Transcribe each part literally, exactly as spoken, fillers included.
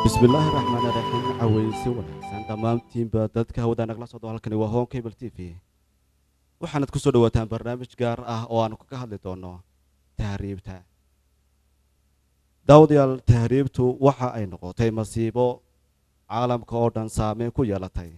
بسم الله الرحمن الرحيم عويسي ونحسن تمام تيم بددك هودا نقلا صدو halkani waa home cable T V waxaanad ku soo dhawaataan barnaamij gaar ah oo aan ka hadli doono tahriibta dawdiyal tahriibtu waxa ay noqotay masiibo caalamka oo dhan saameyn ku yeelatay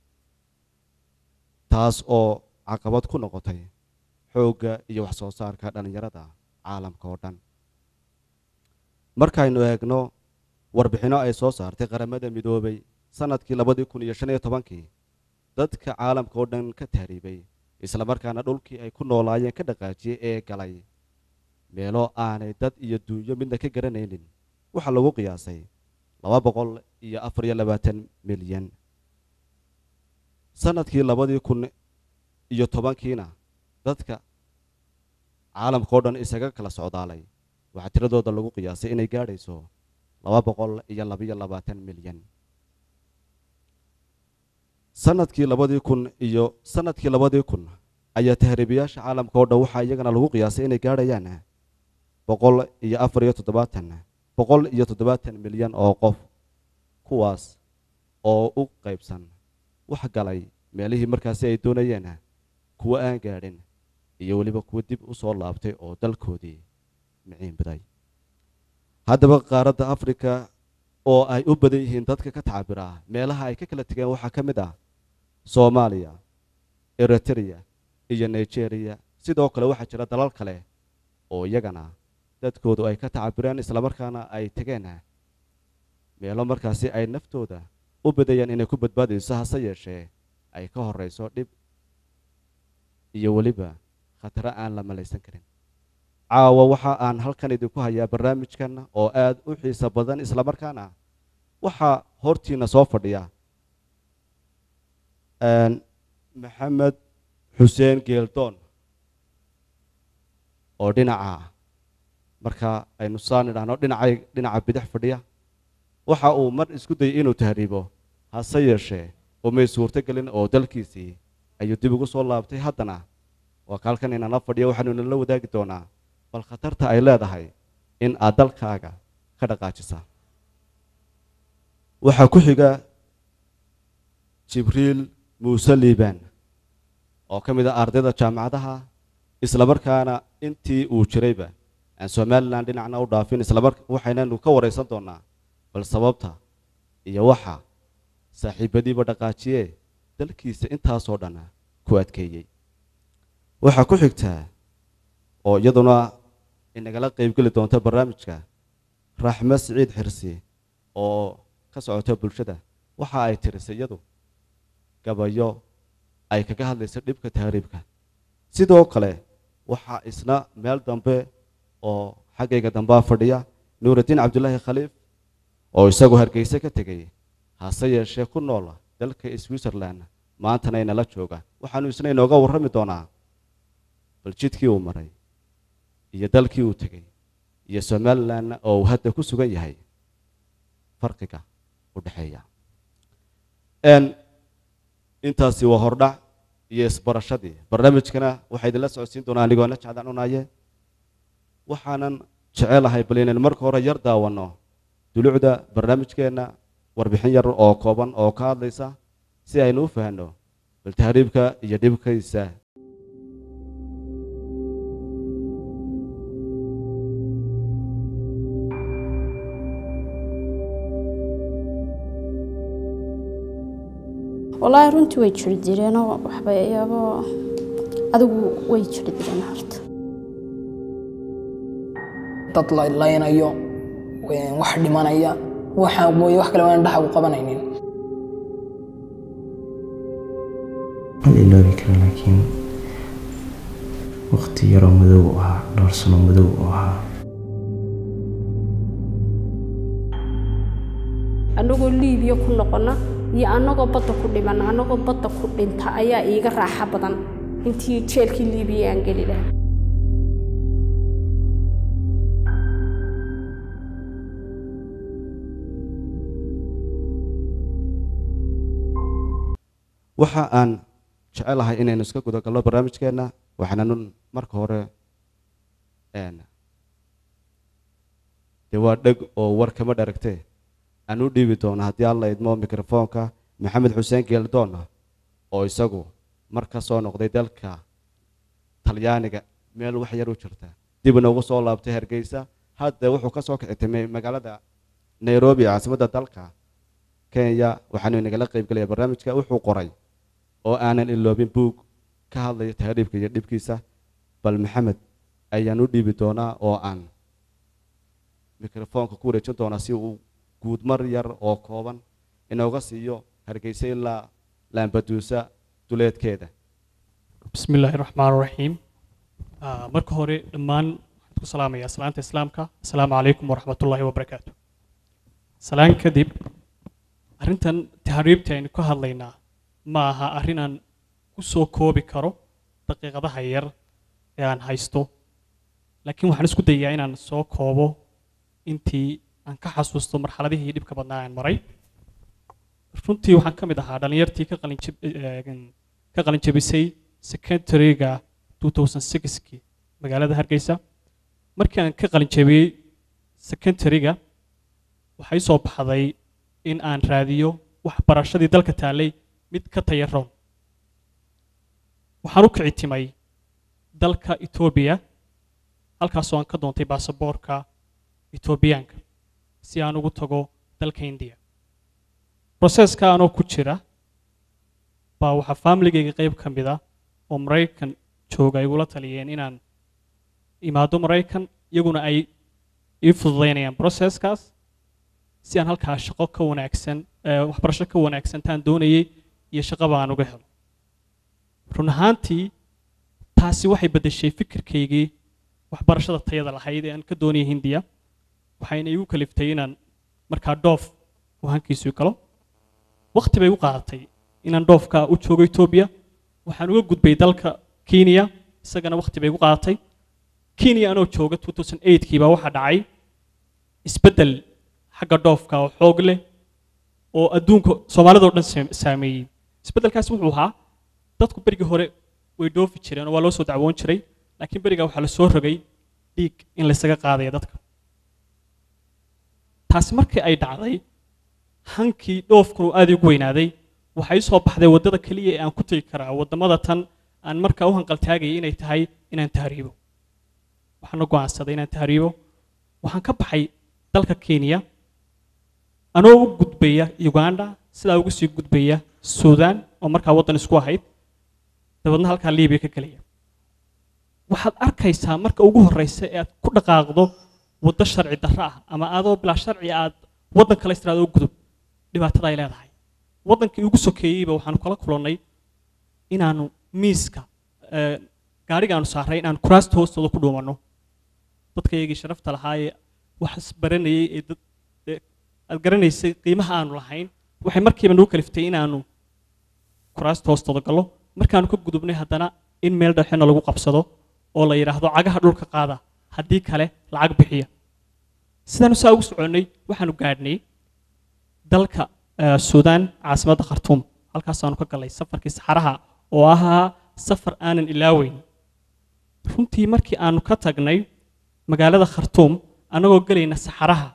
taas oo caqabad ku noqotay xoogga iyo wax soo saarka dhalinyarada caalamka oo dhan markaynu eegno warbixino ay soo saartay qaramada midoobay sanadkii laba kun iyo shan iyo toban dadka caalamka oo dhan ka tahriibay isla markaana dhulkii ay ku noolaayeen ka dhaqaajiyay ee galay meelo aanay dad iyo duunyo midna ka garanaynin waxa lagu qiyaasay laba boqol iyo afar iyo labaatan milyan sanadkii laba kun iyo toban-kiina dadka caalamka oo dhan isaga kala socdaalay waxa tiradooda lagu qiyaasay inay gaadhayso laba boqol iyo laba iyo labaatan milyan sanadkii laba kun iyo sanadkii laba kun ayaa tahriibayaasha caalamka oo dhan waxa iyagana lagu qiyaasay inay gaadhayaan boqol iyo afar iyo toddobaatan boqol iyo toddobaatan milyan oo qof kuwaas oo u qaybsan wax galay meelihii markaas ay doonayeen kuwa aan gaadhin iyo waliba kuwa dib u soo laabtay oo dalkoodii miciin baday haddaba qaaradda Afrika oo ay u badan yihiin dadka ka taabira meelaha ay ka kala tageen waxa ka mid ah Soomaaliya, Eritrea iyo Nigeria sidoo kale waxa jira dalal kale oo iyagana dadkoodu ay ka taabireen isla markaana ay tageen meelo markaasi ay naftooda u badayaan inay ku badbaadayso hase yeeshee ay ka horeyso dhib iyo waliba khatar aan la malaysan karin caawa waxa aan halkan idinku hayaa barnaamijkan oo aad u xiiso badan isla markaana waxa hortiina soo fadhiya aan Maxamed Xuseen Geeldoon oo dhinaca marka aynu saan idhaahno dhinaca dhinaca bidix fadhiya waxa uu mar isku dayay inuu tahriibo hase yeeshee oo may suurto galin oo dalkiisii ayuu dib ugu soo laabtay haddana waa kalkan inaan la fadhiyo waxaanu la wadaagi doonaa bal khatarta ay leedahay in aad dalkaaga ka dhaqaajisa waxa ku xiga Jibriil Muuse Liibaan oo kamid ah ardayda jaamacadaha isla markaana intii uu jirayba aan Soomaaliland dhinacna u dhaafin isla markaa waxaynaanu ka wareysan doonaa bal sababta iyo waxa saaxiibadiiba dhaqaajiye dalkiisa intaas oo dhan ku adkeeyay waxa ku xigta oo iyaduna inagala qayb gali doonta barnaamijka Raxma Saciid Xirsi oo ka socota bulshada waxa ay tirisay iyadu gabayo ay kaga hadlayso dhibka tahriibka sidoo kale waxa isna meel dambe oo xagayga dambe fadhiya Nuuruddin Cabdullaahi Khaliif oo isagu Hargeysa ka tagay hase yeeshee ku nool dalka Switzerland maantana inala jooga waxaanu isna inooga warrami doonaa bal jidkii uu maray iyo dalkii uu tagay iyo Soomaaliland oo hadda ku sugan yahay farqiga u dhaxeeya een intaasi waa hordhac iyo isbarashadii barnaamijkana waxa idin la socodsiin doonaa anigoo na jeclaan unaaye waxaanan jecelahay bal inaan marka hore yar daawano dulucda barnaamijkeena warbixin yar oo kooban oo ka hadlaysa si aynu u fahanno bal tahriibka iyo dhibkiisa والله runtii way jiri jireen oo waxba yaabo adigu way jiri jireen horta dad la ilaynayo wax dhimanaya waxa mooy wax kale waan dhaxal u qabanaynin ilaahi kana laakiin waqti yar madow ah dhowr sano madow ah anagoo Liibiya ku noqona iyo anagoo badda ku dhiman anagoo badda ku dhinta ayaa iiga raaxa badan intii jeelkii Liibiya aan gali lahaa waxa aan jecelahay inaynu iska guda galno barnaamijkeena waxaanu marka hore een de waa dhag oo war kama dharagtay aan u dhiibi doono haddii alla idmo mikrofoonka maxamed xuseen geeldoona oo isagu mar ka soo noqday dalka talyaaniga meel wax yar u jirta dibna ugu soo laabtay hargeysa hadda wuxuu ka soo kicitimay magaalada nairobi caasimadda dalka kenya waxaanu inagala qaybgalaya barnaamijka wuxuu qoray oo aanan iloobin buug ka hadlaya tahriibka iyo dhibkiisa bal maxamed ayaan u dhiibi doonaa oo aan mikrofoonka ku wareejin doonaa si uu guud mar yar oo kooban inooga siiyo hargeysa ilaa laambaduusa duleedkeeda بسم الله الرحمن الرحيم marka hore dhammaan waxaan ku salaamayaa salaanta islaamka assalaamu calaykum waraxmat ullaahi wabarakaatu salaan kadib arrintan tahriibta aynu ka hadlaynaa ma aha arrin aan ku soo koobi karo daqiiqadaha yar ee aan haysto laakiin waxaan isku dayaa inaan soo koobo intii aan ka xasuusto marxaladihii dhibka badnaa aan maray runtii waxaan ka mid ahaa dhalinyartii ka qalin ka qalin jabisay secretary-ga two thousand six-kii magaalada hargeysa markii aan ka qalin jabiyey secretary-ga waxay soo baxday in aan raadiyo waxbarashadii dalka taalay mid ka tayaroon waxaan u kici timay dalka Ethiopia halkaasoo aan ka doontay baasaboorka Ethiopiaanka si aan ugu tago dalka India processka anoo ku jira baa waxaa family-gayga qayb ka mid ah oo Mareykan jooga igula taliyeen inaan imaado Mareykan iyaguna ay ii fududeynayaan processkaas si aan halkaa shaqo ka wanaagsan waxbarasho ka wanaagsan taan doonayay iyo shaqo baan uga helo run ahaantii taasi waxay bedeshay fikirkaygii waxbarashada tayada lahayd ee aan ka doonayay Hindiya waxayna igu kaliftay inaan markaa dhoof u hankiisu galo waqti bay u qaadatay inaan dhoofka u joogo Ethiopia waxaan uga gudbay dalka Kenya isagana waqti bay u qaadatay Kenya anoo jooga two thousand eight-kii baa waxa dhacay isbedel xagga dhoofka oo xoog leh oo adduunka Soomaalida oo dhan saameeyay isbedelkaas wuxuu ahaa dadku berigii hore way dhoofi jireen oo waa loo soo dacwoon jiray laakiin beriga waxa la soo rogay dhiig in la isaga qaadayo dadka taasi markii ay dhacday hankii dhoofkuna aad ugu weynaaday waxay soo baxday wadada kaliya ee aan ku tagi karaa wadamada tan aan markaa u hanqal taagay inay tahay inaan tahriibo waxaan go'aansaday inaan tahriibo waxaan ka baxay dalka Kenya anoo u gudbaya Uganda sidaa ugu sii gudbaya Sudan oo markaa wadan isku ahayd dabadna halka Liibiya ka galaya waxaad arkaysaa marka ugu horeysa ee aad ku dhaqaaqdo wada sharci darro ah ama aadoo bilaa sharci aad wadan kale istiraado u gudub dhibaatada ay leedahay wadankii ugu sokeeyayba waxaan kala kulannay inaanu miiska gaariga aanu saaray inaan kuraasta hoostooda ku dhuumanno dadkaygii sharafta lahaa ee wax baranayay ee dad aad garanaysay qiimaha aanu lahayn waxay markiiba nagu kaliftay inaanu kuraasta hoostooda gallo markaanu ka gudubnay haddana in meel dhexena lagu qabsado oo la yidhaahdo cagaha dhulka qaada haddii kale lacag bixiya sidaanu saa ugu soconnay waxaanu gaadhnay dalka Sudan caasimadda Khartoum halkaasaanu ka galay safarkii saxaraha oo ahaa safar aanan ilaaweyn runtii markii aanu ka tagnay magaalada Khartoum anagoo galayna saxaraha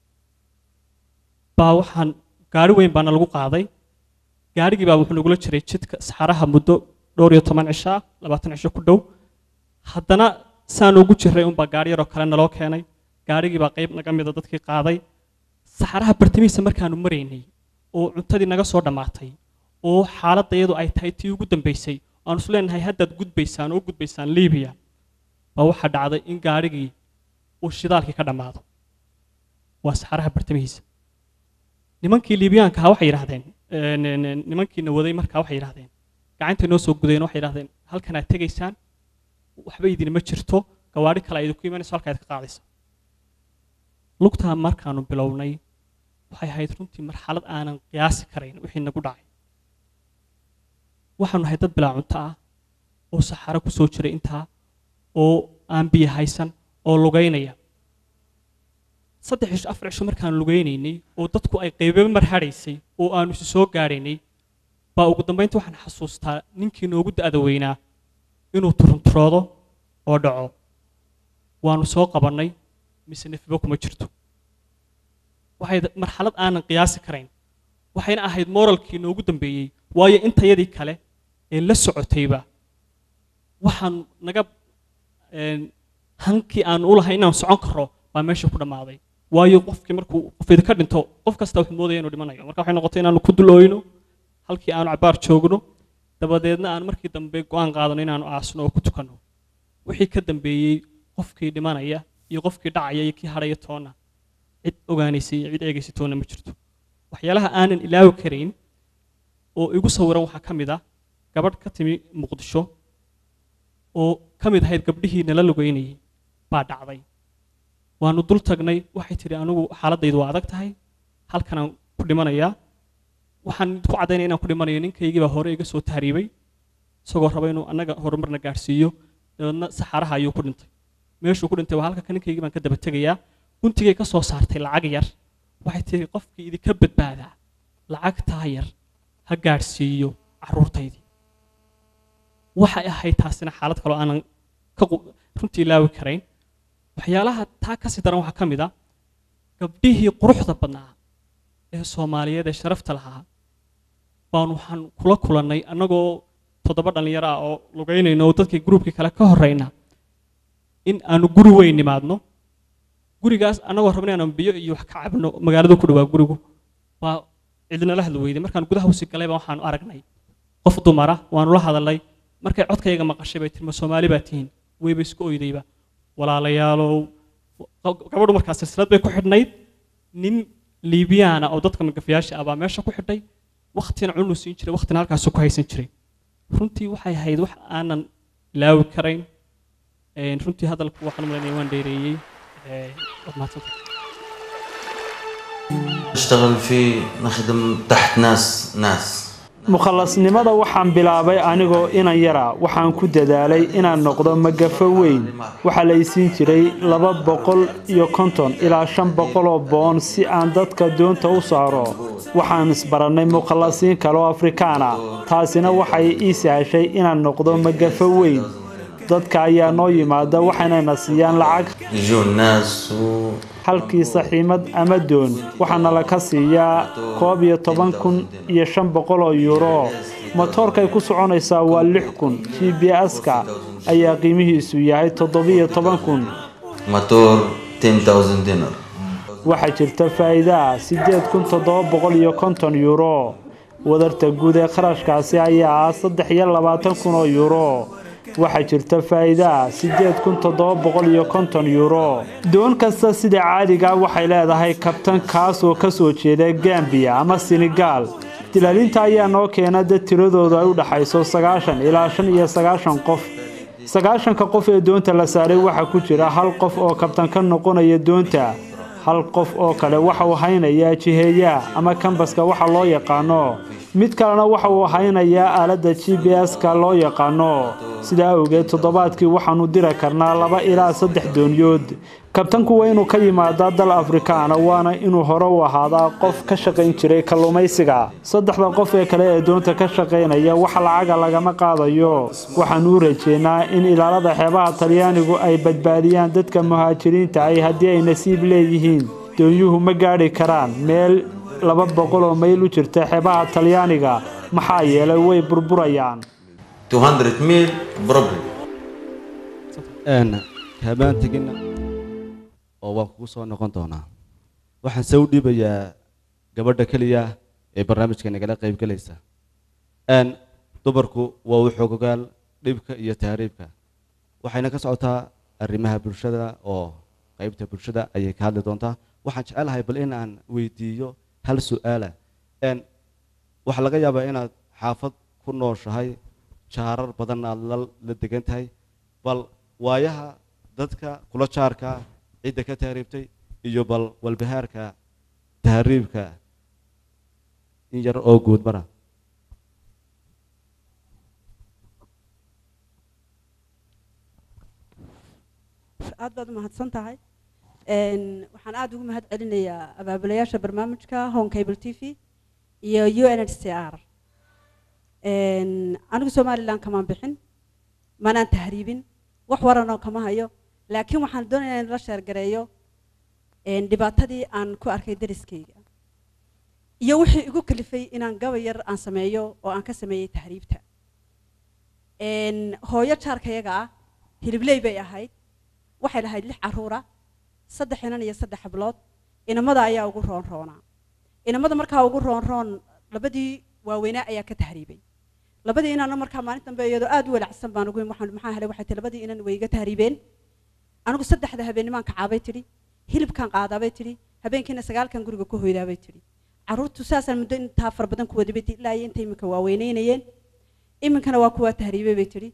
baa waxaan gaari weyn baana lagu qaaday gaarigii baa wuxuu nagula jiray jidka saxaraha muddo dhowr iyo toban cisho labaatan cisho ku dhow haddana saan ugu jiray un baa gaari yaroo kale naloo keenay gaarigii baa qayb naga mid ah dadkii qaaday saxaraha bartamihiisa markaanu maraynay oo cuntadii naga soo dhamaatay oo xaaladda iyadu ay tahay tii ugu dambeysay aan isku leenahay haddaad gudbaysaan oo gudbaysaan Liibiya baa waxaa dhacday in gaarigii uu shidaalkii ka dhamaado waa saxaraha bartamihiisa nimankii Liibiyaanka ahaa waxay yiraahdeen nimankii nawaday markaa waxay yiraahdeen gacanta noo soo gudayeen waxay yiraahdeen halkan aad tegaysaan waxba idin ma jirto gawaari kale ay ku imanayso halka aad ka qaadayso lugta markaanu bilownay waxay ahayd runtii marxalad aanan qiyaasi karayn wixii nagu dhacay waxaanu ahayd dad bilaa cunto ah oo saxaro ku soo jiray intaa oo aan biyo haysan oo lugaynaya saddex cisho afar cisho markaan lugaynaynay oo dadku ay qaybo marxadaysay oo aanu isu soo gaaraynay baa ugu dambeyntii waxaan xasuustaa ninkii noogu da'da weynaa inuu turunturoodo oo dhaco waanu soo qabannay mise nefiba kuma jirto waxay marxalad aanan qiyaasi karayn waxayna ahayd moralkii noogu dambeeyey waayo intayadii kale ee la socotayba waxaan naga hankii aan u lahay inaan socon karo baa meesha ku dhammaaday waayo qofkii markuu qofeeda ka dhinto qof kasta wuxuu moodaya inuu dhimanayo marka waxay noqotay inaanu ku dulooyno halkii aanu cabaar joogno dabadeedna aan markii dambe go'aan qaadano inaanu aasno oo ku tukanno wixii ka dambeeyey qofkii dhimanaya iyo qofkii dhacaya iyo kii hadhaya toona cid ogaanaysay iyo cid eegaysay toona ma jirto waxyaalaha aanan ilaawi karayn oo igu sawiran waxaa ka mid ah gabadh ka timi muqdisho oo ka mid ahayd gabdhihii nala lugeynayay baa dhacday waanu dul tagnay waxay tidhi anigu xaaladaydu waa adag tahay halkanaan ku dhimanayaa waxaan ku caddaynaya inaan ku dhimanayo ninkaygii baa hore iga soo tahriibay isagoo raba inuu annaga horumarna gaadhsiiyo dabeedna saxaaraha ayuu ku dhintay meeshuu ku dhintay waa halka ninkaygii baan ka daba tegayaa guntigay ka soo saartay lacag yar waxay tidhi qofkii idinka badbaadaa lacagtaa yar ha gaadhsiiyo carruurtaydii waxay ahayd taasina xaalad kaloo aanan ka runtii ilaawi karayn waxyaalaha taa ka sii daran waxaa ka mid ah gabdhihii quruxda badnaa ee soomaaliyeed ee sharafta lahaa baan waxaan kula kulannay annagoo toddoba dhallinyaro ah oo lugaynayno oo dadkii gruubkii kale ka horrayna in aanu guri weyn nimaadno gurigaas annagoo rabna inaanu biyo iyo wax ka cabno magaalada ku dhawaa gurigu waa cidnala hadli weyday markaan gudaha usii galayba waxaanu aragnay qof dumara waanu la hadalnay markay codkayga maqashay bay tirma Soomaali baa tihiin wayba isku oydayba walaalayaalow gabadhu markaas silsilad bay ku xidhnayd nin Liibiyaana oo dadka magafayaasha ah baa meesha ku xidhay waqtina cunu siin jiray waqtina halkaas ku haysan jiray runtii waxay ahayd wax aanan ilaawi karayn een runtii hadalku waxaan u maleynay waan dheereeyay ee wadnaadsan اشتغل فيه نخدم تحت ناس ناس mukhallasnimada waxaan bilaabay anigoo inan yara waxaan ku dadaalay inaan noqdo magafo weyn waxa la isiin jiray laba boqol iyo konton ilaa shan boqol oo boon si aan dadka doonta u saaro waxaan isbaranay mukhallasiin kale oo Afrikaan ah taasina waxay ii sahashay inaan noqdo magafo weyn dadka ayaa noo yimaada waxayna siiyaan lacag jonas halkii saxiimad ama doon waxaana la ka siiyaa koob iyo toban kun iyo shan boqol oo euro motorka ay ku soconaysaa waa lix kun G P S-ka ayaa qiimihiisu yahay toddoba iyo toban kun motor ten thousand dinar waxa jirta faa'iido sideed kun toddoba boqol iyo konton euro wadarta guud ee qarashkaasi ayaa saddex iyo labaatan kun oo euro waxa jirta faa'iido sideed kun toddoba boqol iyo konton euro doon kasta sida caadiga waxay leedahay kabtan kaas oo ka soo jeeda Gambia ama Senegal tilaalinta ayaa noo keenay dad tiradoodu ay u dhaxayso sagaashan ilaa shan iyo sagaashan qof sagaashan ka qof ee doonta la saaray waxa ku jira hal qof oo kabtan ka noqonaya doonta hal qof oo kale waxa uu haynayaa jiheeya ama kambaska waxa loo yaqaano mid kalena waxa uu haynayaa aaladda G P S-ka loo yaqaano sida awgeed toddobaadkii waxaanu diri karnaa laba ilaa saddex dooniyood kabtanku waa inuu ka yimaadaa dal Afrikaan waana inuu hore u ahaadaa qof ka shaqayn jiray kalluumaysiga saddexda qof ee kale ee doonta ka shaqaynaya waxa lacag lagama qaadayo waxaanu rajeynaa in ilaalada xeebaha Talyaanigu ay badbaadiyaan dadka muhaajiriinta ay haddii ay nasiib leeyihiin doonyuhu ma gaari karaan meel laba boqol oo mayl u jirta xeebaha Talyaaniga maxaa yeelay way burburayaan two hundred mil problem een habaan tagina oo waan ku soo noqon doonaa waxaan soo dhibayaa gabadha kaliya ee barnaamijka nagala qayb galaysa een dumarku waa u xogogaal dhibka iyo taariibka waxayna ka socotaa arrimaha bulshada oo qaybta bulshada ayay ka hadli doontaa waxaan jecelahay bal in aan weydiiyo hal su'aala een waxa laga yaabaa inaad xaafad ku nooshahay jaarar badan aad la degan tahay bal waayaha dadka kula jaarka cid ka taariibtay iyo bal walbahaarka taariibka in yar oo guud mara aad baad mahadsan tahay een waxaan aad ugu mahad celinayaa abaabulayaasha barnaamijka Home Cable T V iyo U N H C R een anigu Soomaaliland kama bixin manaan tahriibin wax waran oo kama hayo laakiin waxaan doonayaa in la sheer gareeyo dhibaatadii aan ku arkay dariskayga iyo wixii igu kalifay inaan gabay yar aan sameeyo oo aan ka sameeyey tahriibta hooyo jaarkayaga ah hilibley bay ahayd waxay lahayd lix caruura saddex inan iyo saddex hablood inamada ayaa ugu roon roonaa inamada markaa ugu roon roon labadii waaweynaa ayaa ka tahriibay labadii inana markaa maalin dambe iyadoo aad u walacsan baan ugu waxaan maxaa helay waxay tahay labadii inan way iga tahriibeen anigu saddexda habeennimaan kacaabay tidhi hilibkaan qaadaabay tidhi habeenkiina sagaalkan guriga ku hoydaabay tidhi caruurtu saasaan muddo intaa far badan ku wadabay ilaa iyo inta iminka waaweynaynayeen iminkana waa kuwaa tahriibay bay tidhi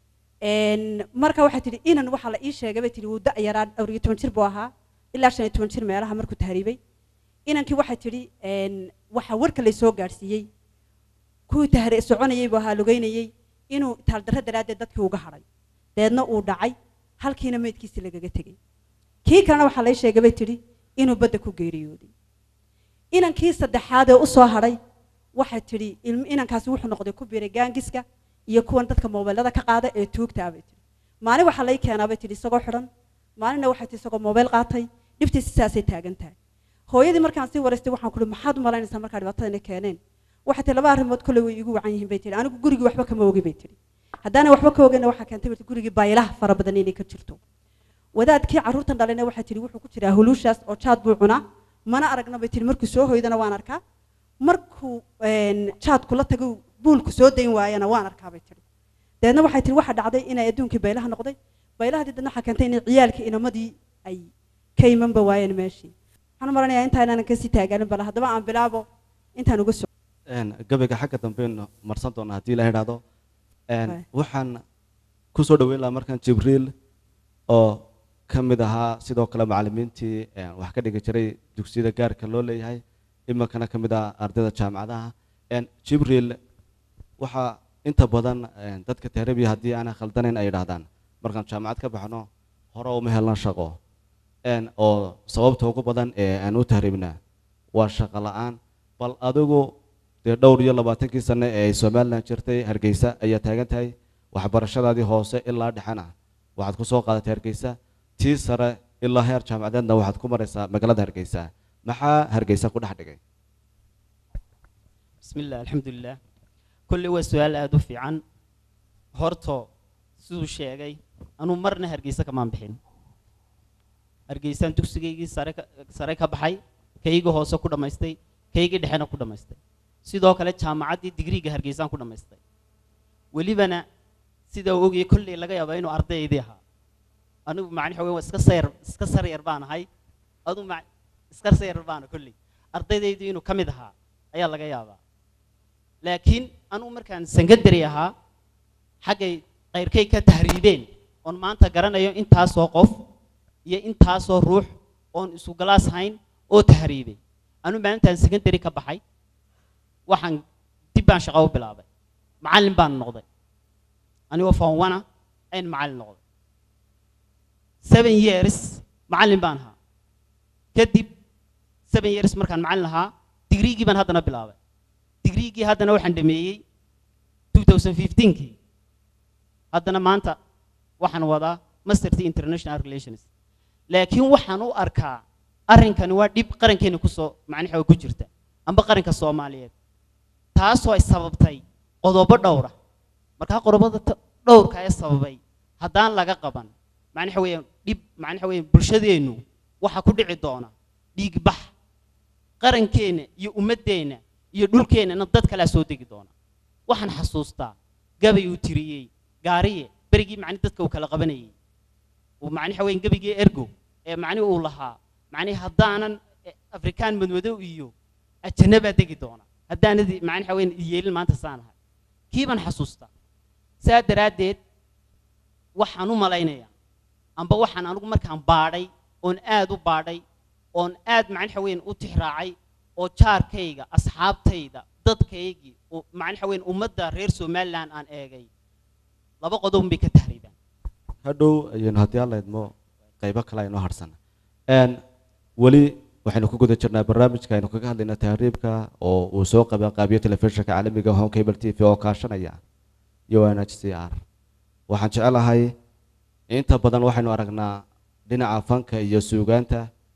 marka waxay tidhi inan waxaa la ii sheegay bay tidhi wuu da' yaraa dhowr iyo toban jir buu ahaa ilaa shan iyo toban jir meelaha markuu tahriibay inankii waxay tidhi waxaa warka laysoo gaadhsiiyey kuwii tahri soconayay buu ahaa lugeynayey inuu taaldarro daraaddeed dadkii uga hadhay deedna uu dhacay halkiina meydkiisii lagaga tegey kii kalena waxaa lay sheegay bay tidhi inuu badda ku geeriyooday inankii saddexaad ee u soo hadhay waxay tidhi inankaasi wuxuu noqday ku biiray gaangiska iyo kuwan dadka moobeelada ka qaada ee tuugtaa bay tidhi maalin waxaa lay keenaa bay tidhi isagoo xidhan maalinna waxay tidhi isagoo moobeel qaatay dhibtiisi saasay taagan tahay hooyadii markaan sii waraystay waxaan ku ihi maxaad u malaynaysaa markaa dhibaatadana keeneen waxay tihi laba arrimood kolley way igu wacan yihiin bay tidhi anigu gurigii waxba kama ogi bay tidhi haddaana waxba ka ogayna waxaa keentay bay gurigii baylaha fara badan inay ka jirto wadaadkii carruurtan dhalayna waxay tidhi wuxuu ku jiraa huluushaas oo jaad buu cunaa mana aragna bay tidhi markuu soo hoydana waan arkaa markuu jaadku la tago buulku soo dayn waayana waan arkaa bay tidhi deedna waxay tidhi waxa dhacday inay adduunkii baylaha noqday baylahadii dadna waxaa keentay inay ciyaalkii inamadii ay ka imanba waayeen meeshii waxaan u maranayaa intaa inaanan kasii taagaanin bala haddaba aan bilaabo intaan uga so gabayga xagga dambeyn marsan doona haddii la idhaahdo waxaan kusoo dhaweyn lahaa markaan jibriil oo ka mid ahaa sidoo kale macallimiintii wax ka dhigi jiray dugsiyada gaarka loo leeyahay iminkana ka mid ah ardayda jaamacadaha jibriil waxaa inta badan dadka tahriibiya haddii aanay khaldanayn ay idhaahdaan markaan jaamacad ka baxno hore uma helna shaqo oo sababta ugu badan ee aan u tahriibnaa waa shaqo la'aan bal adigu dee dhowr iyo labaatankii sane ee ay somaliland jirtay hargeysa ayaa taagan tahay waxbarashadaadii hoose ilaa dhexena waxaad ku soo qaadatay hargeysa tii sare ilaa heer jaamacadeedna waxaad ku maraysaa magaalada hargeysa maxaa hargeysa ku dhex dhigay بسم الله الحمد لله كل هو سؤال أدو في عن هرتو سو شيء أنا مرنا هرجيسة كمان بحين هرجيسة أنتو سجيجي سارك سارك بحي كيجو هوسا كودا مايستي كيجي دحنا كودا مايستي سيدا وكالة جامعات دي ديجري هرجيسة كودا مايستي ولي بنا سيدا وجي كل اللي جاي بينو أرض يديها أنا معني حوي وسكسر سكسر يربان هاي أدو مع سكسر يربان كلي أرض يدينو كم يدها أي الله جاي يابا لكن أنا عمر كان سنجدريها حاجة غير كي كتهريبين on maanta garanayo intaas oo qof iyo intaas oo ruux on isu galaas hayn oo tahriibay anu maalintan secondary ka baxay waxaan dib baan shaqo u bilaabay macallin baan noqday aniga form one aan macallin noqday seven years macallin baan ahaa kadib seven years markaan macallin ahaa digriigii baan haddana bilaabay digriigii haddana waxaan dhameeyey twenty fifteen kii haddana maanta waxaan wadaa master's international relations laakiin waxaan u arkaa arrinkani waa dhib qarankeena ku soo macnaheedu ku jirta amba qaranka Soomaaliyeed taasoo ay sababtay qodobo dhowr ah marka qodobada dhowrka ay sababay haddaan laga qaban macnaheedu dhib macnaheedu bulshadeenu waxa ku dhici doona dhiig bax qarankeena iyo ummadeena iyo dhulkeena dad kala soo degi doona waxaan xasuustaa gabay uu tiriyay gaariye بريجي معني تذكر وكلا قبني ومعني حوين قبيجي إرجو معني أولها معني هدانا أفريكان من ودو إيو أجنبه تيجي دونا هدانا ذي معني حوين ييل ما تسانها كيف أنا حسوستا ساد راديت وحنو ملاينيا أم بوحنا أنا عمر كان باري on آد وباري on آد معني حوين وتحراعي أو شار كيجا أصحاب تيدا ضد كيجي ومعني حوين ومدة ريرسو ملان عن إيجي laba qodob bay ka tahriibaan hadhow ayaan hadii alla idmo qaybo kale aynu harsan een wali waxaynu ku guda jirnaa barnaamijka aynu kaga hadlaynaa tahriibka oo uu soo qabay qaabiyo telefishinka caalamiga ah cable T V oo kaashanaya U N H C R waxaan jecelahay inta badan waxaynu aragnaa dhinaca fanka iyo suugaanta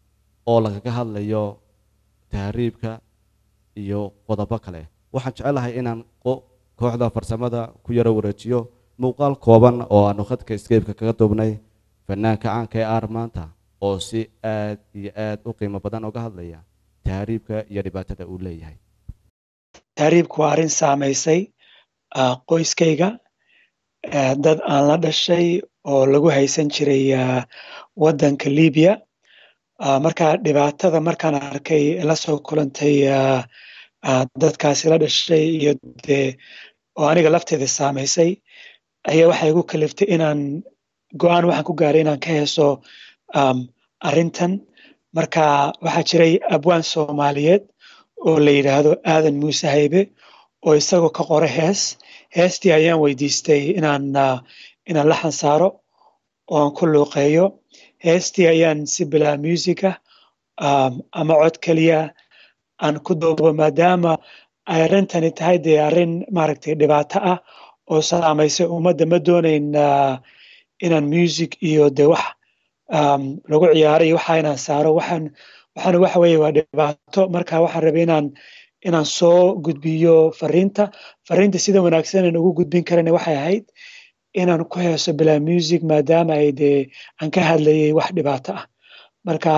oo lagaga hadlayo tahriibka iyo qodobo kale waxaan jecelahay inaan kooxda farsamada ku yara wareejiyo muuqaal kooban oo aanu khadka escape-ka kaga duubnay fanaanka caanka ee aar maanta oo si aad iyo aad u qiimo badan uga hadlaya tahriibka iyo dhibaatada uu leeyahay. tahriibku waa arrin saamaysay qoyskayga dad aan la dhashay oo lagu haysan jiray waddanka Liibiya. marka dhibaatada markaan arkay la soo kulantay dadkaasi la dhashay iyo dee oo aniga lafteeda saamaysay ayaa waxay igu kaliftay inaan go'aan waxaan ku gaaray inaan ka heeso arrintan. marka waxaa jiray abwaan Soomaaliyeed oo la yidhaahdo Aadan Muuse Haybe oo isagoo ka qora hees heestii ayaan weydiistay inaan inaan laxan saaro oo aan ku luuqeeyo. heestii ayaan si bilaa music ah ama cod keliya aan ku duubo maadaama ay arrintani tahay dee arrin maaragtay dhibaato ah oo saamaysay ummadda. ma doonayn inaan music iyo dee wax lagu ciyaaray waxa inaan saaro waxaan waxaan waxa weeye waa dhibaato. marka waxaan rabay inaan inaan soo gudbiyo fariinta fariinta sida wanaagsan aan ugu gudbin karana waxay ahayd inaan ku heeso bilaa music maadaama ay dee aan ka hadlayay wax dhibaato ah. marka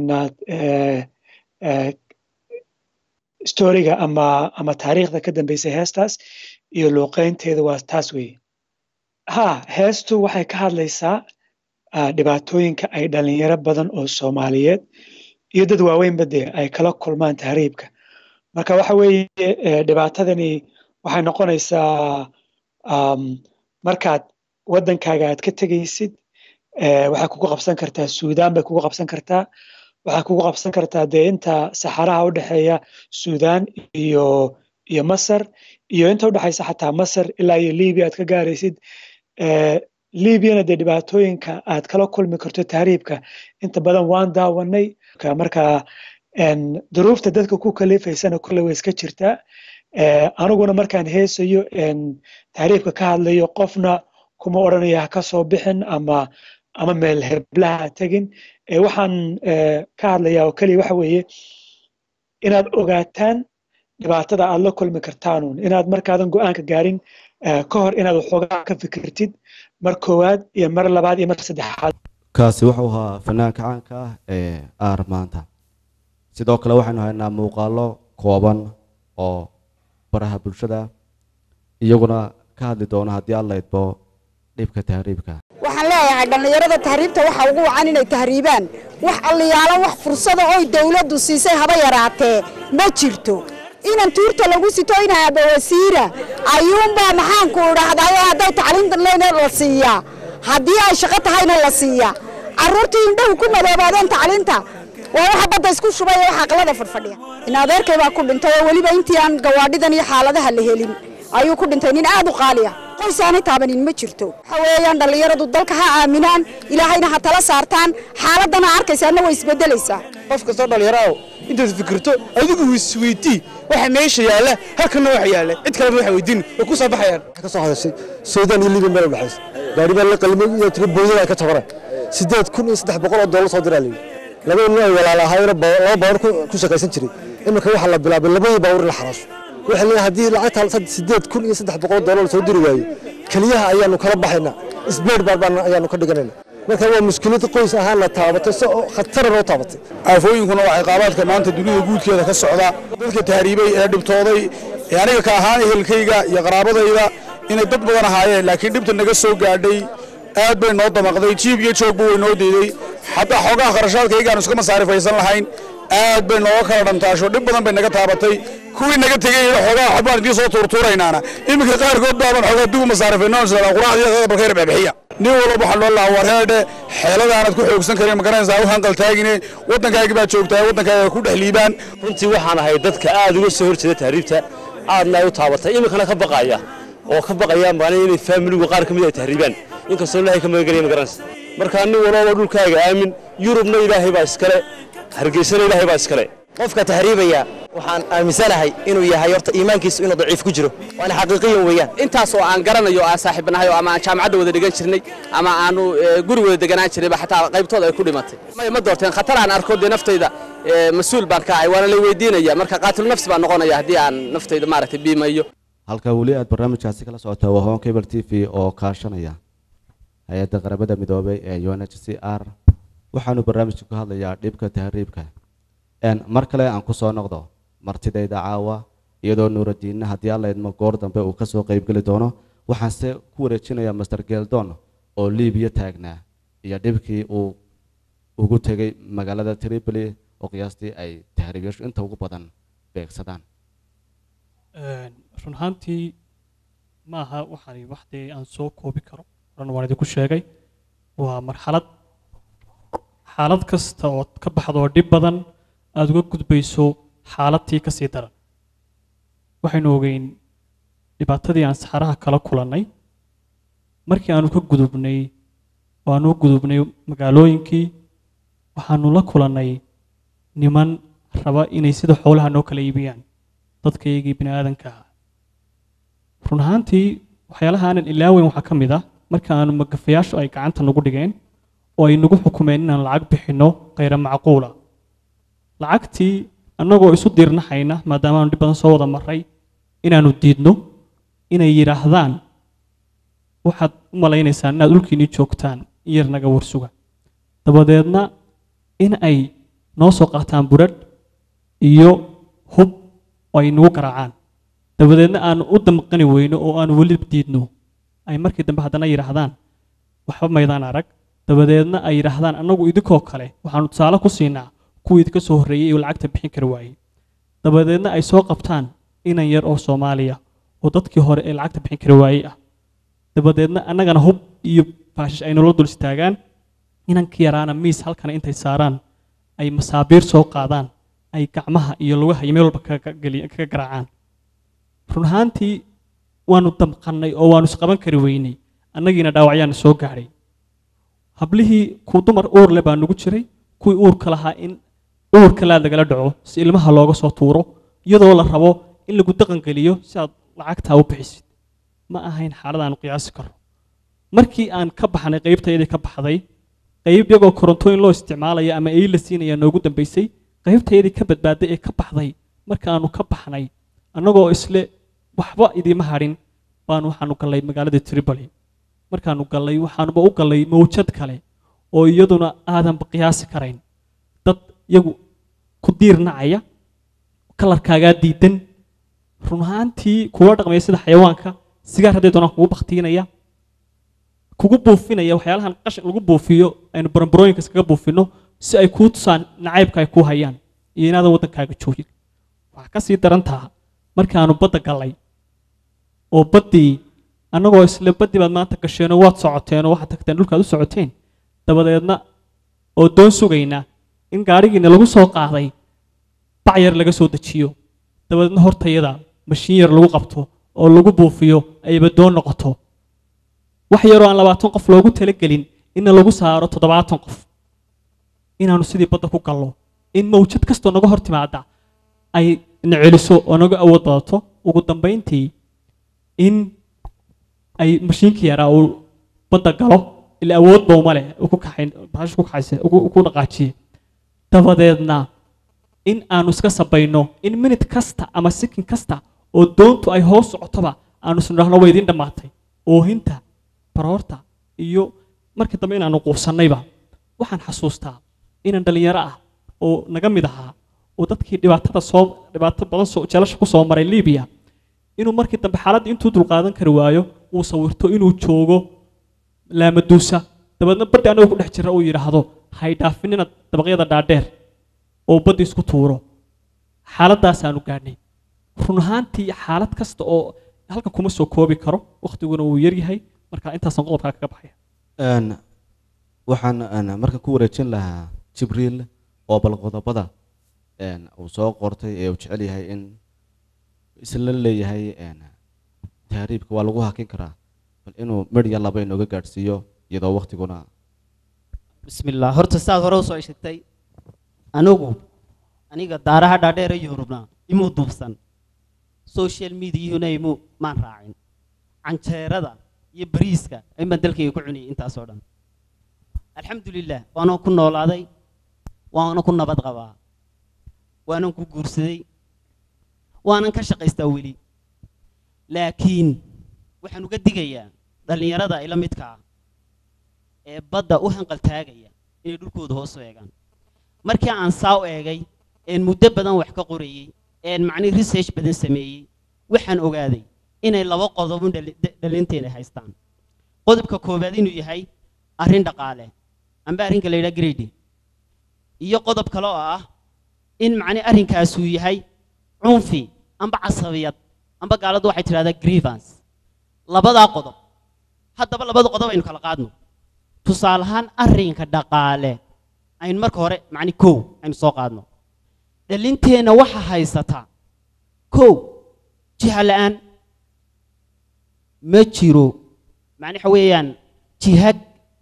storiga ama ama taariikhda ka dambeysay heestaas iyo luuqeynteeda waa taas weeye. ha heestu waxay ka hadlaysaa dhibaatooyinka ay dhalinyaro badan oo Soomaaliyeed iyo dad waaweynba dee ay kala kulmaan tahriibka. marka waxa weeye dhibaatadani waxay noqonaysaa markaad waddankaaga aad ka tegaysid waxay kugu qabsan kartaa Suudaan bay kugu qabsan kartaa waxay kugu qabsan kartaa dee inta saxaraha u dhexeeya Suudaan iyo iyo Masar iyo inta u dhexeysa xataa Masar ilaa iyo Liibiya aad ka gaaraysid. Liibiyana dee dhibaatooyinka aad kala kulmi karto tahriibka inta badan waan daawanay. marka duruufta dadka ku kalifaysana kulle way iska jirtaa. aniguna markaan heesayo tahriibka ka hadlayo qofna kuma odhanaya ha ka soo bixin ama ama meel heblaha tegin. waxaan ka hadlayaa oo keliya waxa weeye inaad ogaataan dhibaatada aad la kulmi kartaanuun inaad markaadan go'aanka gaarin ka hor inaad waxoogaa ka fikirtid mar koowaad iyo mar labaad iyo mar saddexaad. kaasi wuxuu ahaa fanaanka caanka ah ee aar maanta. sidoo kale waxaynu haynaa muuqaalo kooban oo baraha bulshada iyaguna ka hadli doona haddii aad laydbo dhibka tahriibka. waxaan leeyahay dhalinyarada tahriibta waxa ugu wacan inay tahriibaan wax alliyaalo wax fursada oo dawladdu siisay haba yaraatee ma jirto. inan tuurta lagu sito in aaba wasiira ayuunbaa maxaan ku idhaahdaa hadday tacliinta leena la siiyaa haddii ay shaqo tahayna la siiyaa. carruurtii indhahu ku madoobaadeen tacliinta waa waxa badda isku shubay ee waxa qalada fadfadhiya. in adeerkay baa ku dhintay oo weliba intii aan gawaadhidan iyo xaaladaha la helin ayuu ku dhintay nin aad u qaali ah. qoys aan taabanin ma jirto. waxa weeyaan dhalinyaradu dalka ha aaminaan ilaahayna ha tala saartaan xaaladana arkaysaana way isbedelaysaa. qof kasta dhalinyaro intaad fikirto adigu isweydii waxa meesha yaala halkana waxa yaala cid kale waxa weydiin oo ku soo baxayaan. ka soo hadashay Suudaan iyo Liibiya meel u dhaxaysa gaari baa la qalmay iyo tiro booyada ka tabara sideed kun iyo saddex boqol oo dollar soo diray laba nin oo walaalahaayna laba bawr ku shaqaysan jiray imika waxa la bilaabay labadii bawr la xaraasho waxa la hadii lacagta sideed kun iyo saddex boqol dollar soo diri waayo kaliyaha ayaanu kala baxaynaa isbeer barbaan ayaanu ka dhiganaynaa. marka waa mushkilad qoys ahaan la taabatay soo khatar oo taabatay. aafooyinkuna waxay qaabadka maanta dunida guudkeeda ka socda dadka tahriibay ee dhibtooday ee aniga ka ahaan ehelkayga iyo qaraabadayda inay dad badan ahaayeen laakiin dhibta naga soo gaadhay aad bay noo damaqday jiib iyo joogba way noo deeday xataa xogaha kharashaadkaygaan iska masaarifaysan lahayn aad bay nooga kala dhantaasho dhib badan bay naga taabatay. kuwii naga tegay xogaha xabaan idin soo tuurtuuraynaana iminka qaarkood baaban xogaa dib u masaarifaynoon sida quraacdiya balkayr bixiya. nin walba waxa loo lahaa wareede xeeladaanad ku xoogsan karin ma garanaysaa u hanqal taagine waddankaaga baa joogtaa waddankaaga ku dhex liibaan. runtii waxaan ahay dadka aad uga soo horjeeda tahriibta aadna ay u taabatay iminkana ka baqaya oo ka baqayaan baan inay faamiligu qaar ka mid ay tahriibaan inkastoo ilaahay ka magan galay ma garanaysaa. marka nin walba dhulkaaga aamin yurubna ilaahay baa iskale hargeysana ilaahay baa iskale. qofka tahriibaya waxaan aaminsanahay inuu yahay horta iimaankiisu inuu daciif ku jiro waana xaqiiqiyan weeyaan intaas oo aan garanayo aan saaxiibanahay oo ama aan jaamacadda wada dhigan jirnay ama aanu guri wada deganaan jirayba xataa qaybtooda ay ku dhimatay may ma doorteen khatar aan arko dee naftayda mas-uul baan ka ahay waana la weydiinaya marka qaatil nafsi baan noqonaya haddii aan naftayda maaragtay biimayo halka weli aad barnaamijkaasi kala socotaa waa home cable t v oo kaashanaya hay-adda qaramada midoobay ee u n h c r waxaanu barnaamijka ku hadlayaa dhibka tahriibka mar kale aan ku soo noqdo martidayda caawa iyadoo nuuradiinna haddii alla idmo goor dambe uu ka soo qaybgeli doono waxaanse ku wareejinayaa master geldon oo liibiya taagnaa iyo dhibkii uu ugu tegay magaalada tripoli oo qiyaastii ay tahriibyashu inta ugu badan beegsadaan run ahaantii ma aha waxaan waxdee aan soo koobi karo oran waan idinku sheegay waa marxalad xaalad kasta oo ka baxdo oo dhib badan aada uga gudbayso xaaladtii ka sii daran waxaynu ogeyn dhibaatadii aan saxaraha kala kulannay markii aanu ka gudubnay oo aanu u gudubnay magaalooyinkii waxaanu la kulannay niman raba inay sida xoolaha noo kala iibiyaan dadkaygii bini aadanka ah run ahaantii waxyaalaha aanan ilaaweyn waxaa ka mid ah marka aanu magafayaashu ay gacanta nagu dhigeen oo ay nagu xukumeen inaan lacag bixinno khayra macquula lacagtii annagoo isu diirnahayna maadaama aanu dhib badan soo wada maray inaanu diidno inay yidhaahdaan waxaad u malaynaysaan inaad dhulkiinii joogtaan in yar naga warsuga dabadeedna in ay noo soo qaataan buradh iyo hub oo ay nagu garaacaan dabadeedna aanu u damqani weyno oo aanu weli diidno ay markii dambe haddana yidhaahdaan waxba maydaan arag dabadeedna ay yidhaahdaan annagu idinkoo kale waxaanu tusaale ku siinaa kuwii idinka soo horreeyey oo lacagta bixin kari waayey dabadeedna ay soo qabtaan inan yar oo soomaaliya oo dadkii hore ee lacagta bixin kari waayey ah dabadeedna annagana hub iyo faashish ay nolol dul istaagaan inankii yaraana miis halkana intay saaraan ay masaabiir soo qaadaan ay gacmaha iyo lugaha iyo meel walba kaga garaacaan run ahaantii waanu damqannay oo waanu isqaban kari weynay annagiina dhaawacyaana soo gaadhay hablihii ku dumar uur le baa nagu jiray kuwii uurka lahaa in uurka laad lagala dhaco si ilmaha looga soo tuuro iyadoo la rabo in lagu daqangeliyo si aad lacagtaa u bixisid ma ahayn xaalad aanu qiyaasi karno markii aan ka baxnay qaybtayadii ka baxday qayb iyagoo korontooyin loo isticmaalaya ama ay la siinaya noogu dambaysay qaybtayadii ka badbaaday ee ka baxday markaanu ka baxnay annagoo isle waxba idiima hadhin baanu waxaanu gallay magaalada tripoli markaanu gallay waxaanuba u gallay mawjad kale oo iyaduna aadanba qiyaasi karayn dad iyagu ku diirnacaya kalarkaagaa diidan run ahaantii kuga dhaqmaya sida xayawaanka sigaar hadday doonaan kugu baktiinaya kugu buufinaya waxyaalahan qashin lagu buufiyo aynu baranbarooyinka iskaga buufino si ay kuu tusaan nacaybka ay kuu hayaan iyo inaadan waddankaaga joogin waxaa ka sii daran taha markaanu badda gallay oo baddii annagoo isle baddii baad maanta gasheenoo waad socoteen oo waxaad tagteen dhulkaad u socoteen dabadeedna oo doon sugayna in gaadhigiina lagu soo qaaday bac yar laga soo dejiyo dabadeedna hortayada mashiin yar lagu qabto oo lagu buufiyo ayba doon noqoto wax yaroo aan labaatan qof loogu talagelin inna lagu saaro toddobaatan qof inaanu sidii badda ku gallo in mawjad kastoo naga hor timaada ay na celiso oo naga awood badato ugu dambayntii in ay mashiinkii yaraa uu badda galo ila awood bowma leh ku kaxayn baashu ku kaxayse ku dhaqaajiye dabadeedna in aanu iska sabayno in minute kasta ama second kasta oo doontu ay hoos socotoba aanu isnidhaahno way idiin dhammaatay oohinta baroorta iyo markii dambe inaanu quusannayba waxaan xasuustaa inaan dhallinyaro ah oo naga mid ahaa oo dadkii dhibaatada soo dhibaato badan soo jeelasha ku soo maray liibiya inuu markii dambe xaaladda intuu dulqaadan kari waayo uu sawirto inuu joogo laamaduusa dabeedna baddi annaga ku dhex jira uu yidhaahdo hay dhaafinina dabaqyada dhaadheer oo baddi isku tuuro xaaladaasaanu gaadhnay run ahaantii xaalad kasta oo halka kuma soo koobi karo wakhtiguna wuu yaryahay marka intaasaan qodobkaa kaga baxaya waxaan marka ku wareejin lahaa jibriil oo bal qodobada uu soo qortay ee uu jecel yahay in isla leeyahay tahriibka waa lagu hakin karaa bal inuu midya laba inooga gaadhsiiyo iyadoo waktiguna bismillaah horta saad hore usoo sheegtay anigu aniga daaraha dhaadheer iyo hurubnaa imuu duubsan social mediahuna imuu maan raacin canjeerada iyo bariiska aymaan dalkayga ku cuniyay intaasoo dhan alxamdulilah waana ku noolaaday waana ku nabad qabaa waanan ku guursaday waanan ka shaqaystaa weli laakiin waxaan uga digayaa dhallinyarada ila midka ah ee badda u hanqal taagaya inay dhulkooda hoos u eegaan markii aan saa u eegay een muddo badan wax ka qorayay een macni research badan sameeyey waxaan ogaaday inay laba qodob dhalinteena haystaan qodobka koowaad inuu yahay arrin dhaqaale amba arrinka la yidhaha grade iyo qodob kale oo ah in macni arrinkaas uu yahay cunfi amba casabiyad amba gaaladu waxay tidhahdaa grievance labadaa qodob haddaba labada qodob aynu kala qaadno tusaale ahaan arrinka dhaqaale aynu marka hore macni kow aynu soo qaadno dhalinteenna waxa haysataa kow jiha la'aan ma jiro macni waxa weeyaan jihad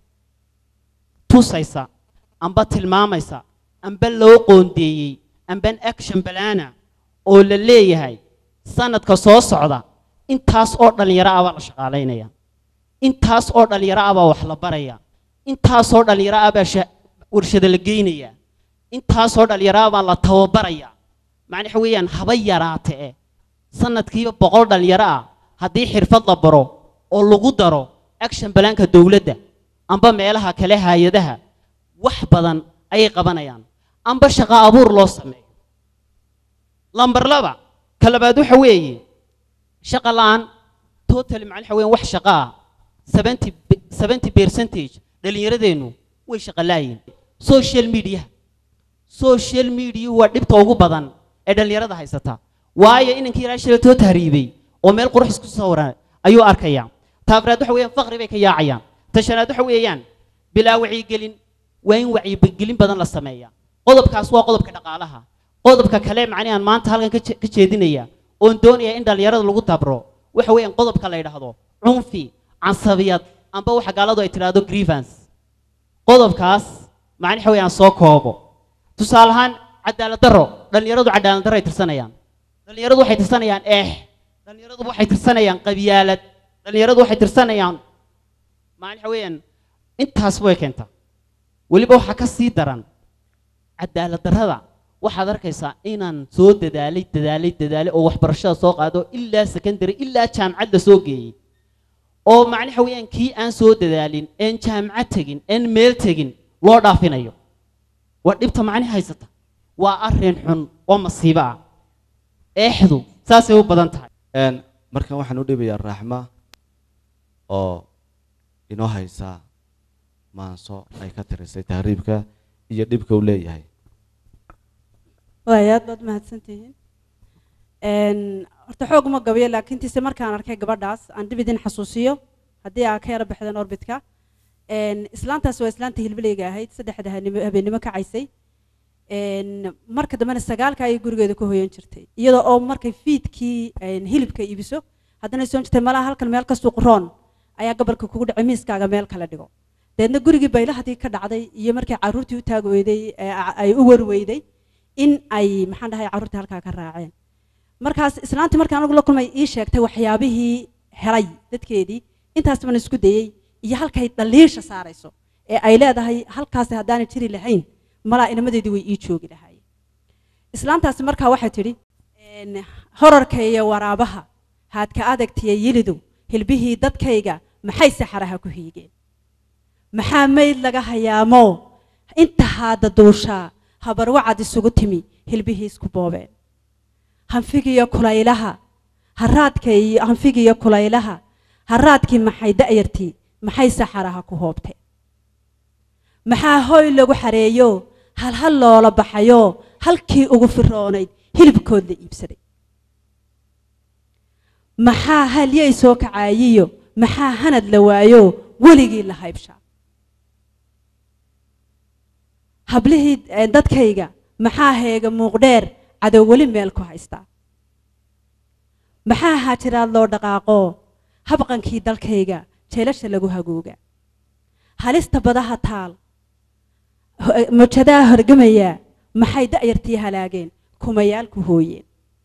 tusaysa amba tilmaamaysa amba loo qoondeeyey amban action balana oo la leeyahay sanadka soo socda intaas oo dhalinyaro ah baa la shaqaalaynaya intaas oo dhalinyaro ah baa wax la baraya intaas oo dhalinyaro ah baa warshada la geynaya intaas oo dhalinyaro ah baa la tababaraya macni waxa weeyaan haba yaraatee sanadkiiba boqol dhalinyaro ah haddii xirfad la baro oo lagu daro action balanka dowladda amba meelaha kale hay'adaha wax badan ayay qabanayaan amba shaqo abuur loo sameeyo lambar laba ka labaad waxa weeye shaqo la'aan total macni waxa weeyaan wax shaqo ah seventy percentage dhalinyaradeennu way shaqo laayiin social media social media waa dhibta ugu badan ee dhalinyarada haysata waayo inankii ilaa shilatoo tahriibay oo meel qurux isku sawiran ayuu arkaya taafraad waxa weeyaan faqri bay ka yaacayaan tashanaad waxa weeyaan bilaa wacyigelin waa in wacyigelin badan la sameeyaa qodobkaas waa qodobka dhaqaalaha qodobka kale macni aan maanta halkan ka jeedinaya oon doonaya in dhalinyarada lagu tabro waxa weeyaan qodobka la yidhaahdo cunfi casabiyad amba waxa gaaladu ay tidhaahdo grievance qodobkaas macni waxa weeyaan soo koobo tusaale ahaan cadaalad darro dhalinyaradu cadaalad darro ay tirsanayaan dhalinyaradu waxay tirsanayaan eex dhalinyaradu waxay tirsanayaan qabyaalad dhalinyaradu waxay tirsanayaan macni waxa weeyaan intaas way keentaa weliba waxaa ka sii daran cadaalad darrada waxaad arkaysaa inaan soo dadaalay dadaalay dadaalay oo waxbarashada soo qaado ilaa secondary ilaa jaamacad la soo geeyey oo macni waxa weeyaan kii aan soo dadaalin een jaamacad tegin een meel tegin loo dhaafinayo waa dhibta macni haysata waa arrin xun oo masiibo ah eexdu saasay u badan tahay een markan waxaan u dhibayaa raaxma oo inoo haysa maanso ay ka tirisay tahriibka iyo dhibka uu leeyahay way aad baad mahadsantihiin een horta xoog ma gabiyo laakiin tiise markaan arkay gabadhaas aan dib idin xasuusiyo haddii aa ka yara baxdeen orbitka een islaantaas waa islaantii hilbileyga ahayd saddexda habeenimo kacaysay een marka dambena sagaalka ayay gurigeeda ku hoyan jirtay iyadoo oo markay fiidkii hilibka iibiso haddana soo jirtay malaha halkan meel ka suuq roon ayaa gabalka kugu dhacay miiskaaga meel kala dhigo deedna gurigii baylahadii ka dhacday iyo markay caruurtii u taag weyday ay u warweyday in ay maxaan dhahay caruurtii halkaa ka raaceen markaas islaantii markaan anigu la kulmay ii sheegtay waxyaabihii helay dadkeedii intaas baan isku dayay iyo halkay dhaliisha saarayso ee ay leedahay halkaas haddaanay jiri lahayn malaa inamadeedii way ii joogi lahaayeen islaantaasi markaa waxay tidhi horarka iyo waraabaha haadka adagtiya yilidu hilbihii dadkayga maxay saxaraha ku hiigeen maxaa mayd laga hayaamo inta haada duushaa habarwacad isugu timi hilbihii isku boobeen hanfigiyo kulaylaha haraadka iyo hanfigiyo kulaylaha haraadkii maxay da'yartii maxay saxaraha ku hoobteen maxaa hooy lagu xareeyo hal hal loola baxayo halkii ugu firoonayd hilibkood la iibsaday maxaa halyay soo kacaayiyo maxaa hanad la waayo weligii la haybshaa hablihii dadkayga maxaa heega muuqdheer cadow weli meel ku haystaa maxaa haajiraad loo dhaqaaqo habqankii dalkayga jeelasha lagu hagooga halista badaha taal mujadaha horgamaya maxay da'yartii halaageen kumayaal ku hooyeen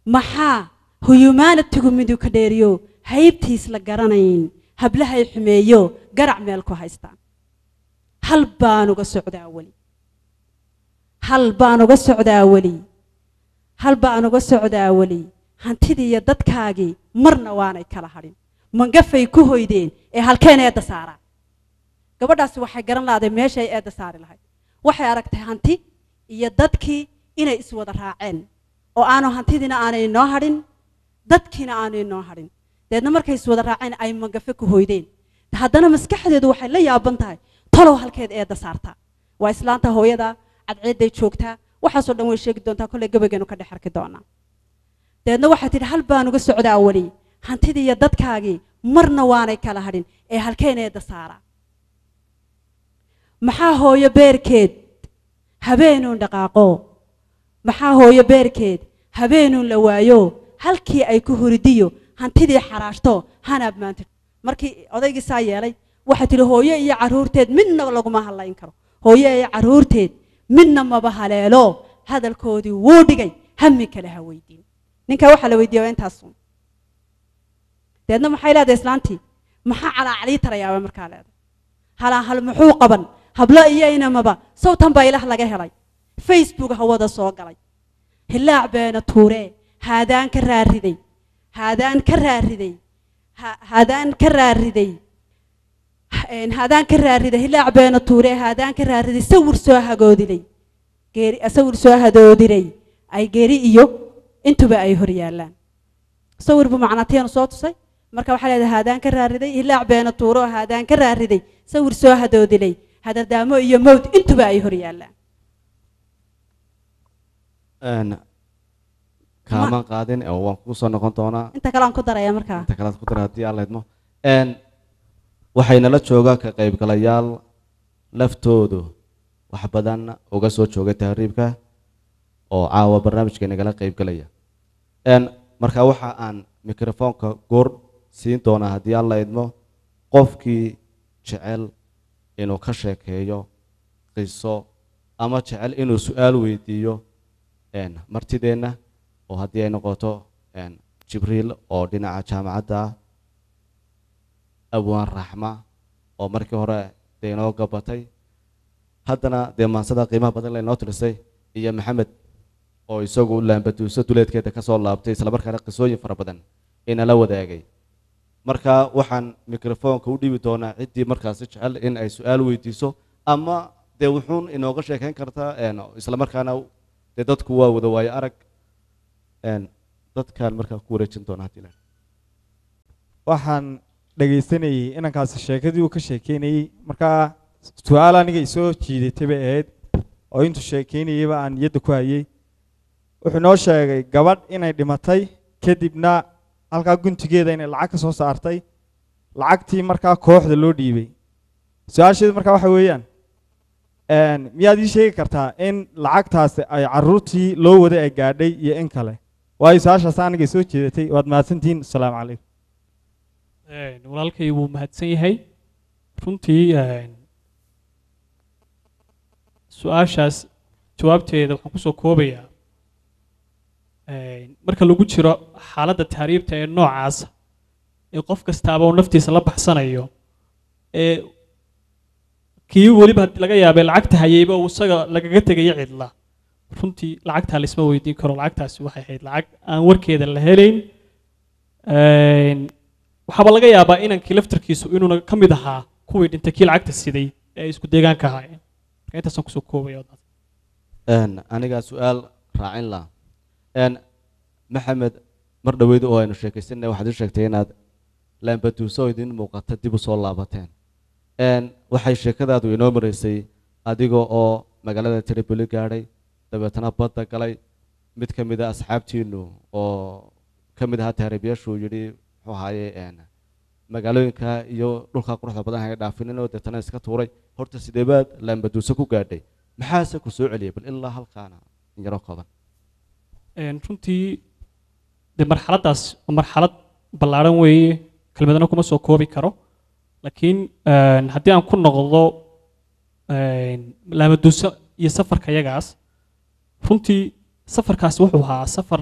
maxaa huyumaanatigu miduu ka dheeriyo haybtiis la garanayn hablahay xumeeyo garac meel ku haystaan hal baan uga socdaa weli hal baan uga socdaa weli hal baan uga socdaa weli hantidii iyo dadkaagii marna waanay kala hadhin mangafay ku hoydeen ee halkeen eedda saaraan gabadhaasi waxay garan lahday meeshay eedda saari lahayd waxay aragtay hanti iyo dadkii inay iswada raaceen oo aanu hantidiina aanay noo hadhin dadkiina aanay noo hadhin deedna markay iswada raaceen ay mangafe ku hoydeen haddana maskaxdeedu waxay la yaaban tahay talow halkeed eedda saartaa waa islaanta hooyada cadceedday joogtaa waxaasoo dhan way sheegi doontaa kolley gabageenu ka dhex arki doonaa deedna waxay tidhi hal baan uga socdaa weli hantidii iyo dadkaagii marna waanay kala hadhin ee halkeen eedda saaraa maxaa hooyo beerkeed habeenuun dhaqaaqo maxaa hooyo beerkeed habeenuun la waayo halkii ay ku huridiyo hantidii xaraashto hanaab maanta markii odaygii saa yeelay waxay tidhi hooyo iyo carruurteed midna laguma hadlayn karo hooyo iyo carruurteed midna maba haleelo hadalkoodii wuu dhigay hami kale ha weydiin ninka waxaa la weydiiya intaas deedna maxay leedahay islaantii maxaa calaacalii tarayaaba markaa leedahay halaa hal muxuu qaban hablo iyo inamaba sawtan baa ilaah laga helay facebook hawada soo galay hilaac beena tuure haadaan ka raariday haadaan ka raariday haadaan ka raariday haadaan ka raariday hilaac beena tuure haadaan ka raariday sawir soo hagoodilay geeri sawir soo hadoodilay ay geeri iyo intuba ay hor yaalaan sawir bu macnaatiyana soo tusay marka waxaa leedahay haadaan ka raariday hilaac beena tuuro haadaan ka raariday sawir soo hadoodilay hadardaamo iyo mawd intuba ay hor yaalaan kaamaan qaadin oo waan kugu soo noqon doonaa inta kale aan ku daraya markaa inta kale aad ku daray haddii aan leedmo waxayna la joogaan ka qaybgalayaal laftoodu wax badan uga soo joogay tahriibka oo caawa barnaamijka nagala qaybgalaya marka waxa aan mikrofoonka goor siin doonaa haddii aan leedmo qofkii jecel inuu ka sheekeeyo qiso ama jecel inuu su-aal weydiiyo martideenna oo haddii ay noqoto jibriil oo dhinaca jaamacadda abwaan raxma oo markii hore dee inoo gabatay haddana dee maansada qiimaha badan laynoo tirisay iyo maxamed oo isagu laambaduuso duleedkeeda ka soo laabtay islamarkaana qisooyin fara badan inala wadaagay marka waxaan mikrofoonka u dhiibi doonaa ciddii markaasi jecel in ay su-aal weydiiso ama dee wuxuun inooga sheekayn kartaa islamarkaana dee dadku waa wada waayo arag dadkaan markaa ku wareejin doonaa haddii la waxaan dhagaysanayay inankaasi sheekadii uu ka sheekeynayey markaa su-aal aniga isoo jiidatay bay ahayd oo intuu sheekeynayeyba aan niyadda ku hayay wuxuu noo sheegay gabadh inay dhimatay kadibna halkaa guntigeeda inay lacag ka soo saartay lacagtii markaa kooxda loo dhiibay su-aasheedu markaa waxa weeyaan miyaad ii sheegi kartaa in lacagtaasi ay carruurtii loo waday ay gaadhay iyo in kale waayo su-aashaas aniga soo jeedatay waad mahadsantihiin asalaamu calaykum walaalkay wuu mahadsan yahay runtii su-aashaas jawaabteeda waxaan kusoo koobayaa marka lagu jiro xaaladda tahriibta ee noocaasa ee qof kastaaba uu naftiisa la baxsanayo ee kii weliba laga yaabay lacagta hayayba uu isaga lagaga tegayo cidla runtii lacagtaa laisma weydiin karo lacagtaasi waxay ahayd lacag aan warkeeda la helayn waxaaba laga yaabaa inankii laftarkiisu inuuna ka mid ahaa kuwii dhintay kii lacagta siday ee isku deegaanka ahaayeen marka intaasaan kusoo koobaya anigaa su-aal raacin laha maxamed mar dhaweyd oo aynu sheekaysanay waxaad ii sheegtay inaad laambaduuso idin muuqata dib u soo laabateen waxay sheekadaadu inoo maraysay adiga oo magaalada tripoli gaadhay dabeetana badda galay mid ka mid a asxaabtiinu oo ka mid ahaa tahriibayaashuu yidhi muxuu ahaaye magaalooyinka iyo dhulka quruxda badan haga dhaafinin oo deetana iska tuuray horta sidee baad laambaduuso ku gaadhay maxaase ku soo celiyay bal ilaa halkaana in yaroo kooban runtii dee marxaladdaas waa marxalad ballaaran weeye kelmadana kuma soo koobi karo laakiin haddii aan ku noqdo laamaduuso iyo safarka yagaas runtii safarkaasi wuxuu ahaa safar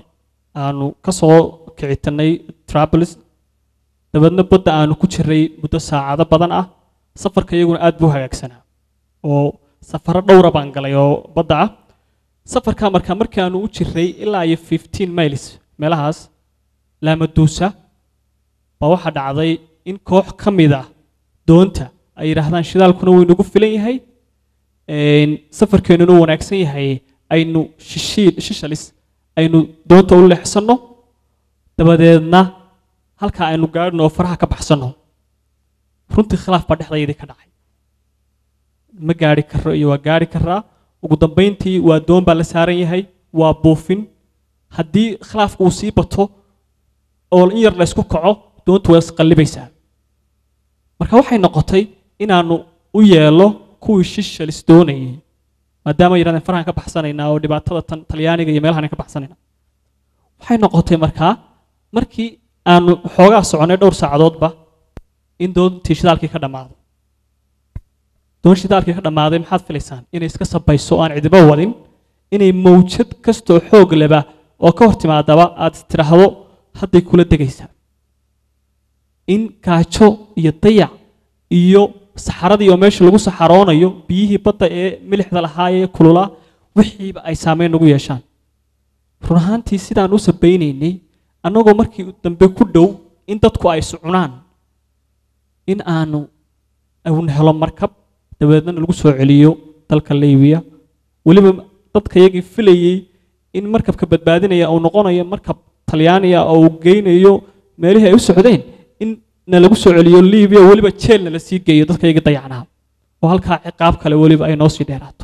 aanu ka soo kicitanay Travelers dabadna badda aanu ku jiray muddo saacado badan ah safarka iyaguna aad buu hagaagsanaa oo safaro dhowr baan galay oo badda ah safarka marka markii aanu u jiray ilaa iyo fifteen miles meelahaas Lamadusa ba waxa dhacday in koox ka mid ah doonta ay yiraahdaan shidaalkuna wuu nagu filan yahay een safarkeenu wanaagsan yahay aynu shishiil shishalis aynu doonta u leexsano dabadeedna halka aynu gaadhno faraha ka baxsano runtii khilaaf ba dhexdeedii ka dhacay ma gaari karo iyo waa gaari karaa ugu dambeyntii waa doon baa la saaran yahay waa buufin haddii khilaafku uu sii bato oo in yar la isku kaco doontu way isqallibaysaa marka waxay noqotay inaanu u yeelo kuwii shishalis doonayay maadaama yiraahdeen farahan ka baxsanaynaa oo dhibaatada tan Talyaaniga iyo meelahan ka baxsanaynaa waxay noqotay markaa markii aanu xoogaa soconay dhowr saacadoodba in doontii shidaalkii ka dhamaado doon shidaalkii ka dhamaaday maxaad filaysaan inay iska sabayso aan cidiba wadin inay mawjad kastoo xoog leba oo ka hortimaadaba aad tiraahdo hadday kula degaysaa in kaajo iyo dayac iyo saxaradii oo meesha lagu saxaroonayo biyihii badda ee milixda lahaa ee kulula wixiiba ay saameyn ugu yeeshaan run ahaantii sidaan u sabaynaynay annagoo markii dambe ku dhow in dadku ay socunaan in aanu awn helo markab dabeedna lagu soo celiyo dalka Liibiya waliba dadka iyagii filayay in markabka badbaadinaya uu noqonayo markab Talyaaniga oo uu geynayo meelihii ay u socdeen in na lagu soo celiyo Liibiya waliba jeelna la sii geeyo dadka iyaga dayacnaa oo halka ciqaab kale waliba ay noo sii dheeraato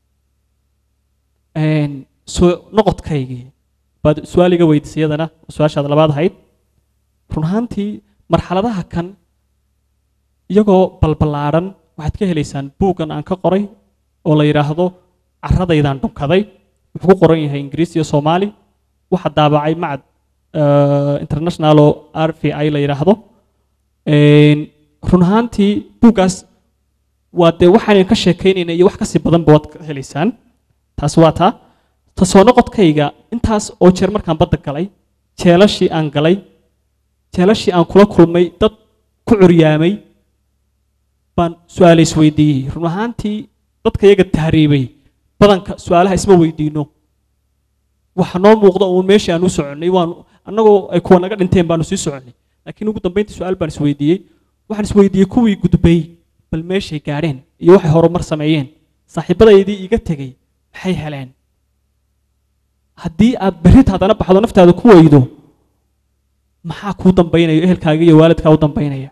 een soo noqodkaygii bad su'aaliga weydiisayadana su'aashaada labaad ahayd run ahaantii marxaladaha kan iyagoo balbalaaran waxaad ka helaysaan buugan aan ka qoray oo la yiraahdo carradaydaan dhunkaday wuxuu ku qoran yahay Ingiriisi iyo Soomaali waxa daabacay macad international oo R V I la yiraahdo een run ahaantii buugaas waa de waxaan ka sheekaynaynaa iyo wax ka sii badan baad ka helaysaan taas waa taa tasoo noqodkayga intaas oo jeer markaan badda galay jeelashii aan galay jeelashii aan kula kulmay dad ku curyaamay baan su'aalo isweydiiyey run ahaantii dadka iyaga tahriibay badanka su'aalaha isma weydiino waxa noo muuqda oo meeshii aan u soconay waan annagoo ay kuwa naga dhinteen baanu sii soconay laakiin ugu dambeyntii su'aal baan isweydiiyey waxaan isweydiiyey kuwii gudbay bal meeshay gaadheen iyo waxay horumar sameeyeen saaxiibadaydii iga tegay maxay heleen haddii aad berrit haddana baxdo naftaada ku weydo maxaa kuu dambaynaya ehelkaaga iyo waalidkaa u dambaynaya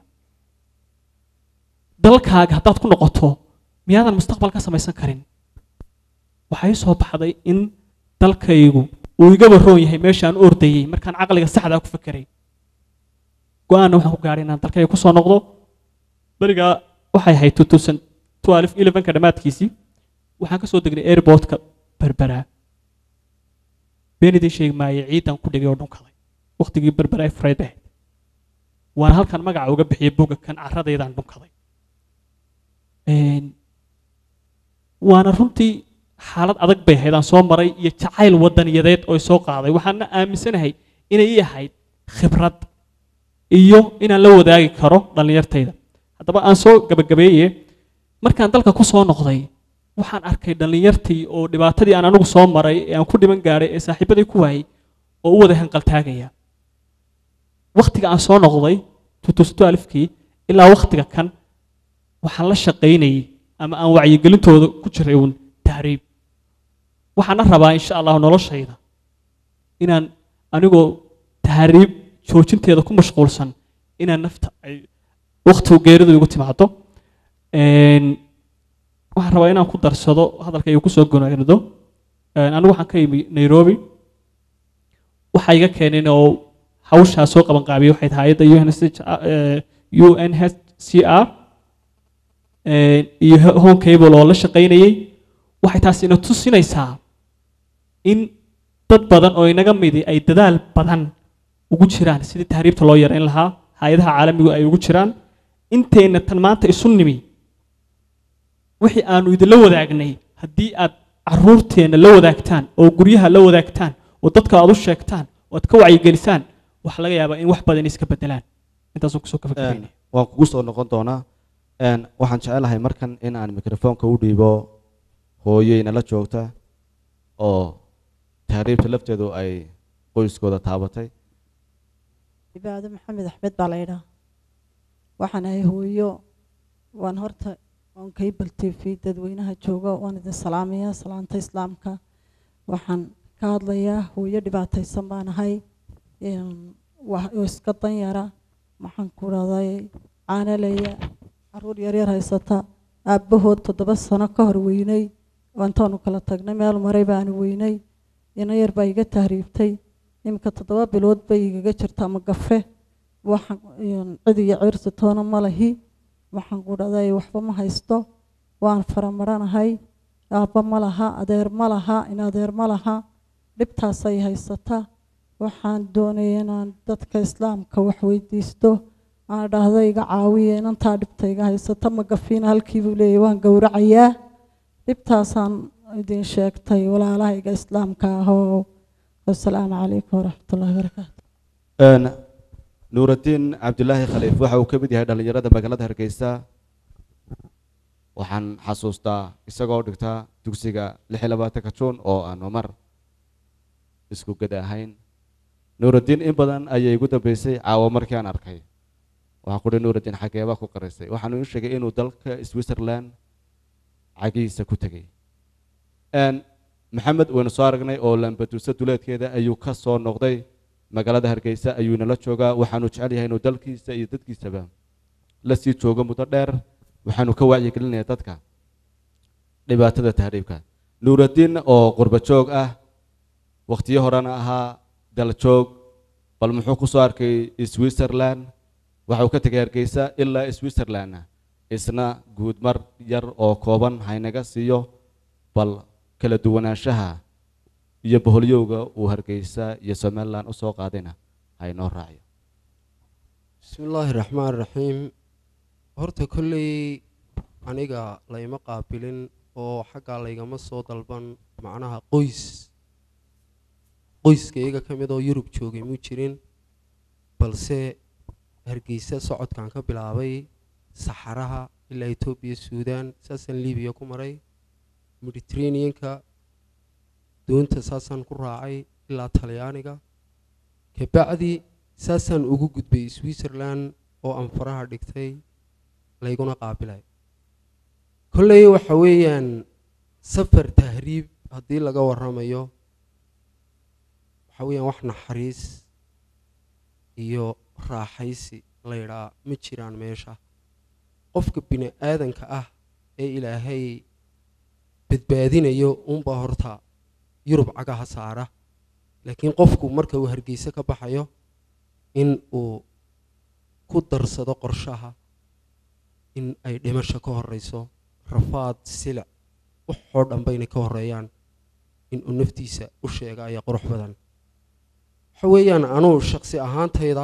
dalkaaga haddaad ku noqoto miyaadan mustaqbal ka samaysan karin waxay soo baxday in dalkaygu uu iga baroon yahay meeshaan u ordayay markaan caqliga saxda ku fakeray go'aan waxaan ku gaaray inaan dalkayga ku soo noqdo bariga waxay ahayd two thousand twelve eleven ka dhamaadkiisii waxaan ka soo degnay airportka Berbera beenidii sheeg maayay ciidan ku dhigay oo dhunkaday waqtigii Berbera ay Friday waan halkan magaca uga bixiyay buuga kan carradeedaan dhunkaday een waana runtii xaalad adag bay ahayd aan soo maray iyo jacayl wadaniyadeed oo soo qaaday waxaana aaminsanahay inay ii ahayd khibrad iyo inaan la wadaagi karo dhalinyartayda haddaba aan soo gabagabeeyay markaan dalka ku soo noqday waxaan arkay dhalinyartii oo dhibaatadii aan anigu soo maray ee aan ku dhiman gaaray ee saaxiibadii ku waayay oo u wada hanqal taagaya waqtiga aan soo noqday two thousand twelve kii ilaa waqtiga kan waxaan la shaqaynayay ama aan wacyigelintooda ku jiray uun tahriib waxaan rabaa insha Allah noloshayda inaan anigoo tahriib joojinteeda ku mashquulsan inaan nafta ay waqtigu geeridu igu timaado een waxaan rabaa inaan ku darsado hadalka ay ku soo gonaado een anigu waxaan ka yimi Nairobi waxa iga keenay oo hawsha soo qaban qaabiyay waxay tahay hay'adda U N H C R ee iyo home cable oo la shaqaynayay waxay taasi ina tusinaysaa in dad badan oo inaga midi ay dadaal badan ugu jiraan sidii tahriibta loo yareyn lahaa hay'adaha caalamiga ay ugu jiraan inteena tan maanta isu nimi wixii aanu idin la wadaagnay haddii aad caruurteena la wadaagtaan oo guryaha la wadaagtaan oo dadka aad u sheegtaan ood ka wacyigelisaan waxa laga yaabaa in wax badan iska bedelaan intaasoo kusoo kafakabayna waan kugu soo noqon doonaa waxaan jecelahay markan in aan mikrofoonka u dhiibo hooyeyna la joogta oo tahriibta lafteedu ay qoyskooda taabatay cibaado maxamed axmed baa la yidhaha waxaan ahay hooyo waan horta on cable t v dadweynaha jooga waan idin salaamayaa salaanta islaamka waxaan ka hadlayaa hooyo dhibaataysan baan ahay oo iska danyara maxaan ku dhahday caanaleya caruur yaryar haysata aabbahood toddoba sano ka hor weynay intaanu kala tagnay meel maray baanu weynay ina yar baa iga tahriibtay iminka toddoba bilood bay igaga jirtaa magafe waxaan cid iyo ciirsi toona ma lahi waxaan ku dhahday waxba ma haysto waan faramaranahay aabba ma laha adeer ma laha in adeer ma laha dhibtaasay haysata waxaan doonaya inaan dadka islaamka wax weydiisto aan dhahdo iga caawiya inantaa dhibta iga haysata magafiina halkii buu leeyahay waan gowracayaa dhibtaasaan idin sheegtay walaalahayga islaamka ahoo wasalaamu calaykum waraxmatullahi wabarakaatu nuuraddiin cabdulaahi khaliif waxa uu ka mid yahay dhallinyarada magaalada hargeysa waxaan xasuustaa isagoo dhigta dugsiga lix iyo labaatanka juun oo aan mar isku gada ahayn nuuraddiin in badan ayay igu dambeysay caawa markii aan arkay waxaan kuhi nuuraddiin xageebaa ku qarisay waxaanu ii sheegay inuu dalka switzerland cagihiisa ku tegay maxamed waynu soo aragnay oo lambaduusa duleedkeeda ayuu ka soo noqday magaalada hargeysa ayuu nala joogaa waxaanu jecel yahay inuu dalkiisa iyo dadkiisaba la sii joogo muddo dheer waxaanu ka wacyigelinayaa dadka dhibaatada tahriibka nuuraddiin oo qurba joog ah waqtiyo horena ahaa daljoog bal muxuu ku soo arkay switzerland waxa uu ka tegay hargeysa ilaa switzerland isna guudmar yar oo kooban haynaga siiyo bal kala duwanaanshaha iyo boholyowga uu hargeysa iyo somaliland u soo qaadayna haynoo raaciyo bismillaahi raxmaan raxiim horta kolley aniga layma qaabilin oo xaggaa laygama soo dalban macnaha qoys qoyskayga ka mid oo yurub joogay muu jirin balse hargeysa socodkan ka bilaabay saxaraha ilaa etoobiya suudaan saasaan libiya ku maray mediterraneanka doonta saasaan ku raacay ilaa talyaaniga kabacdi saasaan ugu gudbay switzerland oo aan faraha dhigtay layguna qaabilay kolley waxa weeyaan safar tahriib haddii laga warramayo waxa weeyaan wax naxariis iyo raaxaysi la yidhaa ma jiraan meesha qofka bini aadanka ah ee ilaahay badbaadinayo unbaa horta yurub cagaha saara laakiin qofku marka uu hargeysa ka baxayo in uu ku darsado qorshaha in ay dhimasho ka horeyso rafaad silic waxoo dhan bayna ka horeeyaan in uu naftiisa u sheega ayaa qurux badan waxa weeyaan anuu shaqsi ahaantayda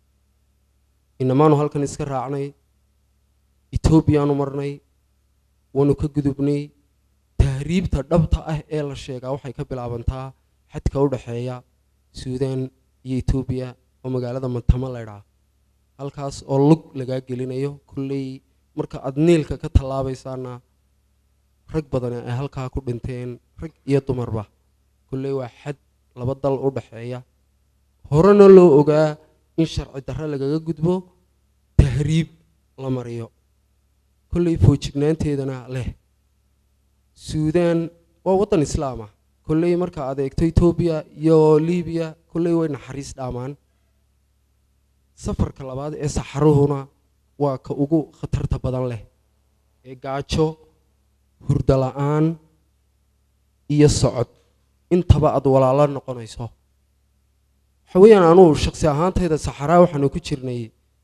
inamaanu halkan iska raacnay etoobiyaanu marnay waanu ka gudubnay tahriibta dhabta ah ee la sheegaa waxay ka bilaabantaa xadka u dhexeeya suudaan iyo etoobiya oo magaalada matama laydhaa halkaas oo lug lagaa gelinayo kolley marka aad niilka ka tallaabaysaana rag badan ay halkaa ku dhinteen rag iyo dumarba kolley waa xad laba dal u dhexeeya horena loo ogaa in sharci darre lagaga gudbo tahriib la mariyo kolley foojignaanteedana leh suudaan waa waddan islaam ah kolley marka aad eegto etoobiya iyo libiya kolley way naxariis dhaamaan safarka labaad ee saxaruhuna waa ka ugu khatarta badan leh ee gaajo hurdo la-aan iyo socod intaba aad walaalo noqonayso waxa weeyaan anugu shaqsi ahaantayda saxaraa waxaanu ku jirnay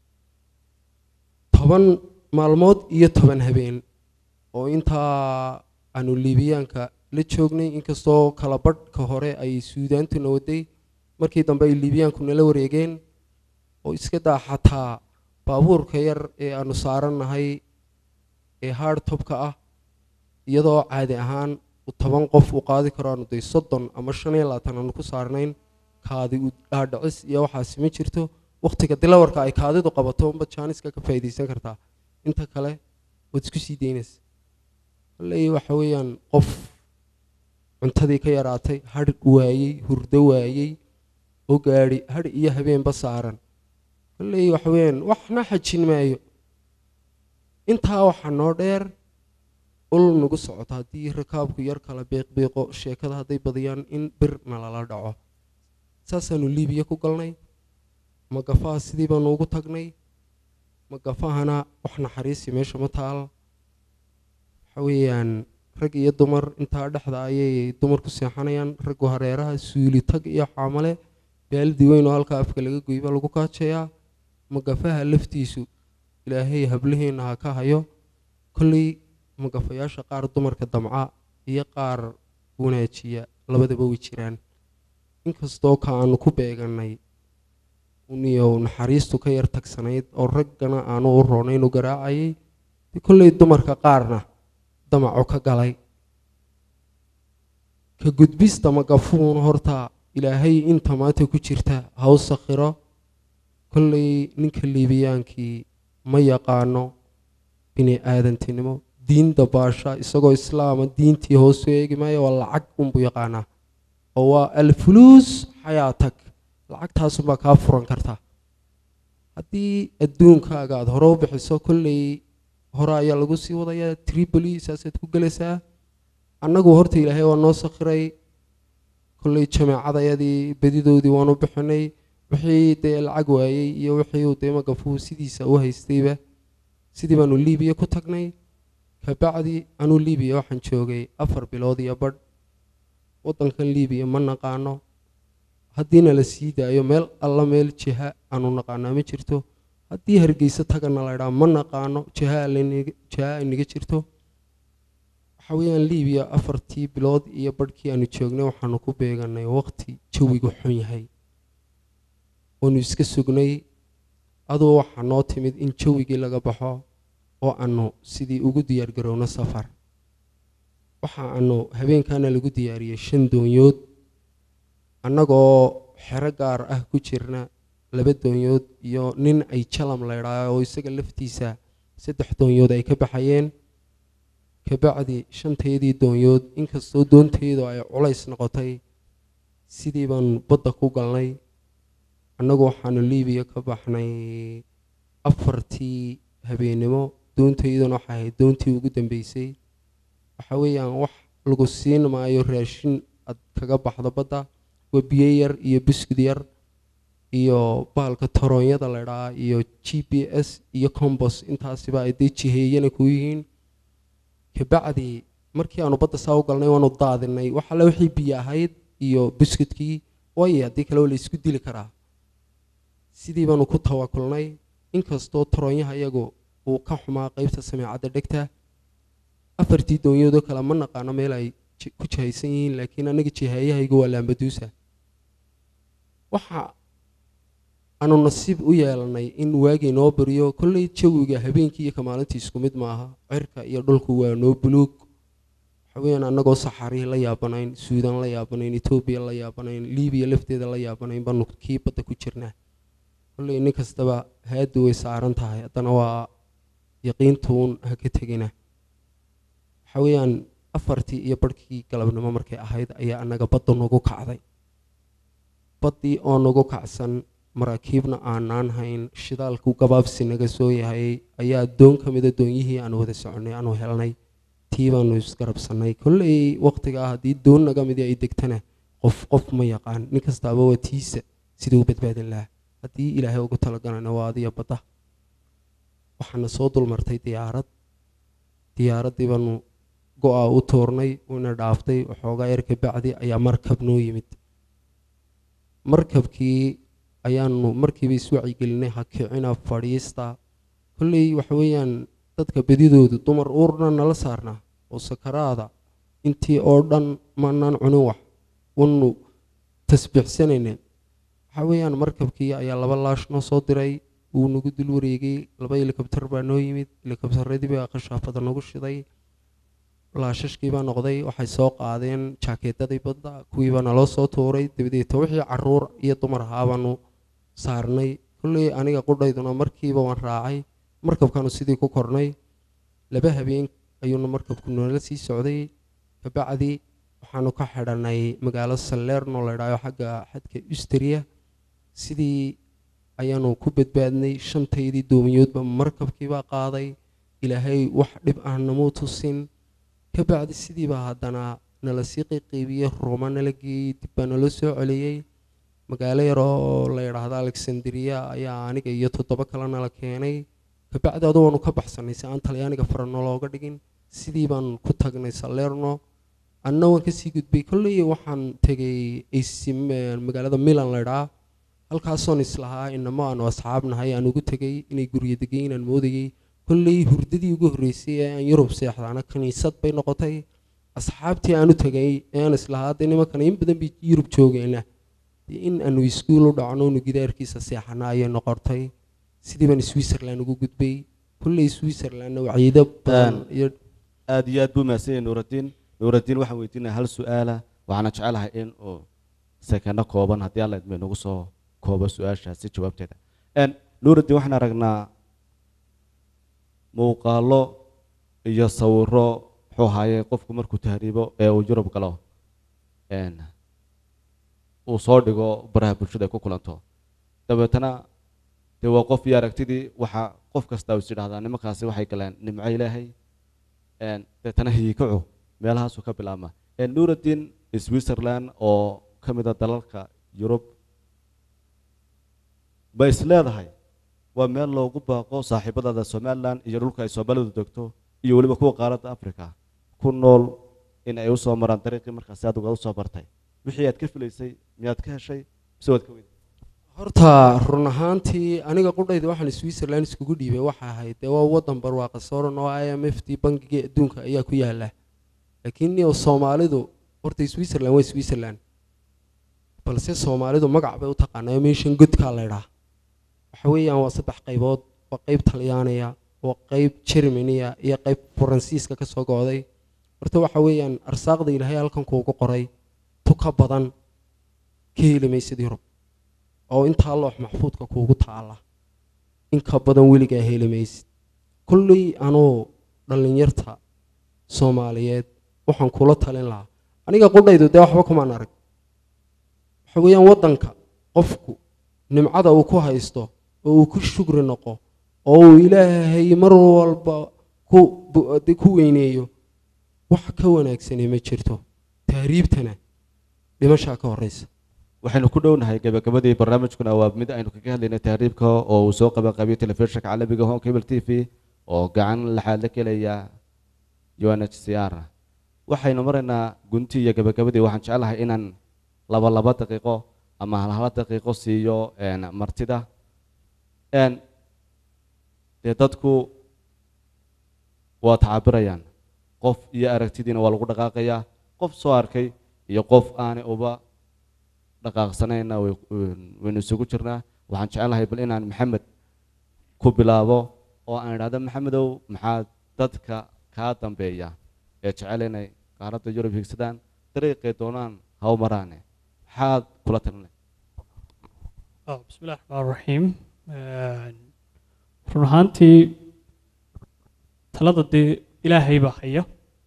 toban maalmood iyo toban habeen oo intaa aanu liibiyaanka la joognay inkastoo kala badhka hore ay suudaantuna waday markii dambe ay liibiyaanku nala wareegeen oo iska daa xataa baabuurka yar ee aanu saarannahay ee hard topka ah iyadoo caadi ahaan toban qof u qaadi karo aanu day soddon ama shan iyo labaatan aanu ku saarnayn kaadi u dhaadhicis iyo waxaasi ma jirto waqtiga dilawarka ay kaadidu qabato unba jaaniska ka faa'iidaysan kartaa inta kale waad isku sii daynaysa wallaahi waxa weeyaan qof cuntadii ka yaraatay hadh waayey hurdo waayey oo gaadhi hadh iyo habeenba saaran wallaahi waxa weeyaan waxna xajin maayo intaa waxaa noo dheer ul nagu socoto haddii rakaabku yar kala beeqbeeqo sheekada hadday badiyaan in bir nalala dhaco saasaanu liibiya ku galnay magafaha sidii baanu ugu tagnay magafahana wax naxariisi meesha ma taal waxa weeyaan rag iyo dumar intaa dhexda ayay dumar ku seexanayaan raggu hareeraha suuli tag iyo xaamale baaldi weyn oo halka afka laga goyba lagu kaajayaa magafaha laftiisu ilaahay hablaheena ha ka hayo kolley magafayaasha qaar dumarka damca iyo qaar wanaajiya labadaba way jiraan inkastoo ka aanu ku beeganay uniyo naxariistu ka yar tagsanayd oo raggana aanu u roonaynu garaacayay kolley dumarka qaarna damaco ka galay ka gudbista magafuun horta ilaahay inta maanta ku jirta ha u sakhiro kolley ninka liibiyaankii ma yaqaano bini aadantinimo diin dabaasha isagoo islaama diintii hoos u eegi maayo waa lacag unbuu yaqaanaa oo waa alfuluus xayaatak lacagtaasunbaa kaa furan karta haddii adduunkaaga aad hore u bixiso kolley hore ayaa lagu sii wadayaa tripoli saasaad ku gelaysaa annagu horta ilaahay waa noo sakhiray kolley jameecadayadii badidoodii waanu bixinay wixii dee lacag waayey iyo wixii uu dee magafuu sidiisa u haystayba sidii baanu liibiya ku tagnay kabacdi anuu liibiya waxaan joogay afar bilood iyo badh waddankan liibiya ma naqaano haddiina la sii daayo meel alla meel jiha aanu naqaanaa ma jirto haddii hargeysa tagana la idhaa ma naqaano jiha jiha inaga jirto waxa weeyaan liibiya afartii bilood iyo badhkii aanu joognay waxaanu ku beeganay waqti jawigu xun yahay oonu iska sugnay adoo waxaa noo timid in jawigii laga baxo oo aanu sidii ugu diyaar garowno safar waxa aanu habeenkaana lagu diyaariyey shan doonyood annagoo xero gaar ah ku jirna laba doonyood iyo nin ay jalam laydhaa oo isaga laftiisa saddex doonyood ay ka baxayeen kabacdi shanteedii doonyood inkastoo doonteedu ay culays noqotay sidii baanu badda ku galnay annagu waxaanu liibiya ka baxnay afartii habeennimo doontayduna waxay ahayd doontii ugu dambeysay waxa weeyaan wax lagu siin maayo raashin aad kaga baxdo badda waa biyo yar iyo buskud yar iyo baalka toroonyada laydhaa iyo g p s iyo combos intaasiba ay dee jiheeyana ku yihiin kabacdi markii aanu badda saa u galnay waanu daadinay wax alle wixii biyo ahayd iyo buskudkii waayo haddii kale waa la isku dili karaa sidii baanu ku tawakulnay inkastoo toroonyaha iyagu uu ka xumaa qaybta sameecadda dhegta afartii doonyoodoo kale ma naqaano meel ay ku jihaysan yihiin laakiin anaga jihaayahaygu waa laambaduusa waxa aanu nasiib u yeelanay in waagii noo bariyo kolley jawiga habeenkii iyo kamaalintii isku mid maaha cirka iyo dhulku waa noo buluug waxa weeyaan annagoo saxari la yaabanayn suudan la yaabanayn etoobiya la yaabanayn liibiya lafteeda la yaabanayn baanu kii badda ku jirnaa kolley nin kastaba haadu way saaran tahay haddana waa yaqiintuun ha ka tegina waxa weeyaan afartii iyo barhkii galabnimo markay ahayd ayaa annaga badda nagu kacday baddii oo nagu kacsan maraakiibna aanaan hayn shidaalku gabaabsi naga soo yahay ayaa doon ka mida doonyihii aanu wada soconay aanu helnay tii baanu isgarabsannay kolley waqtigaa haddii doon naga midii ay degtana qof qof ma yaqaan nin kastaaba waa tiisa siduu u badbaadin lahaa haddii ilaahay ugu talagalana waa adiya badda waxaana soo dulmartay diyaarad diyaaraddii baanu go-a u tuurnay una dhaaftay waxoogaa yar kabacdi ayaa markab noo yimid markabkii ayaanu markiiba iswacyigelinay hakicina fadhiista kolley waxa weeyaan dadka bedidoodu dumar uurna nala saarnaa oo sakaraada intii oo dhan maanaan cunin wax wanu tasbiixsanayneen waxa weeyaan markabkii ayaa laba laash noo soo diray wuu nagu dul wareegay laba helikabtar baa noo yimid helikabtaradii baa khashaafada nagu shiday laashashkii baa noqday waxay soo qaadeen jaakeetadii badda kuwii baa naloo soo tuuray dabadeeta wixii caruur iyo dumar ahaa baanu saarnay kolley aniga qudhayduna markiiba waan raacay markabkaanu sidii ku kornay laba habeen ayuuna markabku noola sii socday kabacdi waxaanu ka xidhanay magaalo Salerno la yidhaaho xagga xadka Austria sidii ayaanu ku badbaadnay shantaydii doomiyoodba markabkii baa qaaday ilaahay wax dhib ah namuu tusin kabacdi sidii baa haddana nala sii qeybiyey Roma nala geeyey dib baa nala soo celiyey magaalo yar oo la yidhaahdo Alexandria ayaa aniga iyo toddoba kale nala keenay kabacdi adoonu ka baxsanay si aan Talyaaniga farano looga dhigin sidii baan ku tagnay Salerno anna waan kasii gudbay kolley waxaan tegay magaalada Milan la yidhaah halkaasoon islahaa inama aanu asxaabnahay aan ugu tegay inay guryo degay inaan moodayay kolley hurdadii ugu horreysay ee aan Yurub seexdaana kaniisad bay noqotay asxaabtii aan u tegay ee aan islahaa de nimankan in badan bay Yurub joogayna in aanu iskuul u dhacno inu gidaarkiisa seexana ayay noqotay sidii baan Switzerland ugu gudbay kolley Switzerland waciido badan iyo aad iyo aad buu maasay Nuuraddiin Nuuraddiin waxaan weydiinaa hal su'aala waxaan jecelahay in oo sakana kooban haddii alla idmo nagu soo koobo su'aashaasi jawaabteeda een Nuuraddiin waxaan aragnaa muuqaalo iyo sawirro wuxuu haayay qofku markuu tahriibo ee uu Yurub galo een uu soo dhigo baraha bulshada ku kulanto dabeetana dee waa qof iyo aragtidii waxa qof kasta uu yidhaahdaa nimankaasi waxay galeen nimco Ilaahay een dabeetana hiikacu meelahaasuu ka bilaabma een Nuuraddiin Switzerland oo ka mid ah dalalka Yurub ba is leedahay waa meel loogu baaqo saaxiibadada Somaliland iyo dhulka ay Soomaalidu degto iyo waliba kuwa qaaradda Afrika ku nool in ay u soo maraan dariiqii markaas aad uga soo bartay wixii aad ka filaysay miyaad ka heshay mise waad ka weyday horta run ahaantii aniga qudhayda waxaan Switzerland iskugu dhiibay waxa ahayd dee waa wadan barwaaqo sooran oo I M F tii bangiga adduunka ayaa ku yaala laakiin niyo Soomaalidu horta Switzerland waa Switzerland balse Soomaalidu magac bay u taqaanaa meeshan godka la yiraahdo waxa weeyaan waa saddex qaybood waa qayb Talyaaniga waa qayb Germaniya iyo qayb Faransiiska ka soo gooday horta waxa weeyaan arsaaqda Ilaahay halkan kuugu qoray tuka badan ka helimaysid Yurub oo inta loox maxfuudka kuugu taala in ka badan weligaa helimaysid kulley anoo dhalinyarta Soomaaliyeed waxaan kula talin lahaa aniga qudhaydu dee waxba kuma arag waxa weeyaan wadanka qofku nimcada uu ku haysto oo uu ku shukri noqo oo uu Ilaahay mar walba ku ku weyneeyo wax ka wanaagsan ma jirto tahriibtana dhimasha ka horeysa waxaynu ku dhownahay gabagabadii barnaamijkuna waa mid aynu kaga hadlaynay tahriibka oo uu soo qaban qabiyo telefishinka caalamiga Home Cable T V oo gacan la xal la kelaya U N H C R waxaynu maraynaa gunti iyo gabagabadii waxaan jecelahay inaan laba laba daqiiqo ama hal hal daqiiqo siiyo een martida een dadku waa taabirayaan qof iyo aragtidiina waa lagu dhaqaaqayaa qof soo arkay iyo qof aan uba dhaqaaqsanayna waynu isugu jirnaa waxaan jecelahay bal inaan Maxamed ku bilaabo oo aan idhaahdo Maxamedow maxaa dadka ka dambeeya ee jecel inay qaaradda Yurub higsadaan dariiqay doonaan ha u maraan maxaad kula talinay oh bismillaahir rahmaanir rahiim run ahaantii talada dee Ilaahay baa haya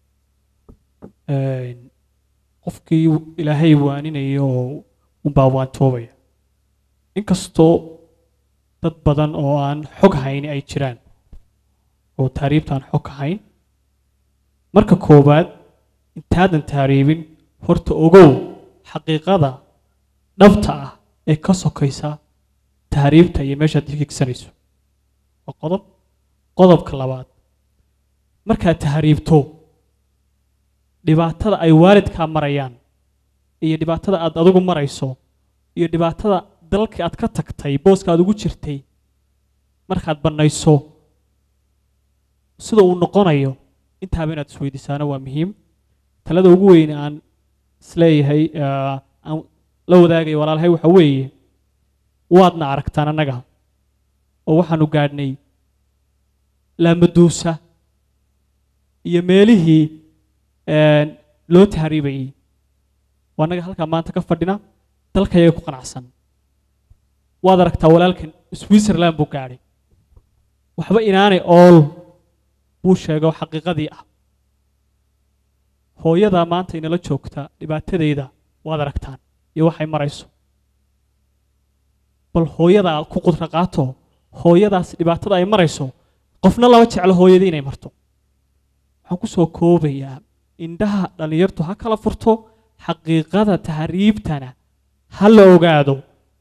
qofkii Ilaahay waaninayo u baawaantoobaya inkastoo dad badan oo aan xog hayn ay jiraan oo taariibtaan xog hayn marka koobaad intaadan taariibin horta ogow xaqiiqada dhabta ah ee ka sokaysa taariibta iyo meeshaad higsanayso waa qodob qodobka labaad markaad taariibto dhibaatada ay waalidkaa marayaan iyo dhibaatada aad adigu marayso iyo dhibaatada dalkii aad ka tagtay booska aad ugu jirtay markaad banayso sida uu noqonayo intaaba inaad isweydiisaana waa muhiim talada ugu weyn aan isleeyahay aan la wadaagayo walaalhay waxa weeye waadna aragtaan annaga oo waxaanu gaadhnay laamaduusa iyo meelihii loo tahriibayay waa naga halkaa maanta ka fadhina dalkayaga ku qanacsan waad aragtaa walaalkan Switzerland buu gaadhay waxba inaanay ool buu sheego xaqiiqadii ah hooyada maanta inala joogta dhibaatadeeda waad aragtaan iyo waxay marayso bal hooyada ku qudra qaato hooyadaas dhibaatada ay marayso qofna laba jecel hooyadii inay marto waxaan ku soo koobayaa indhaha dhalinyartu ha kala furto xaqiiqada tahriibtana ha la ogaado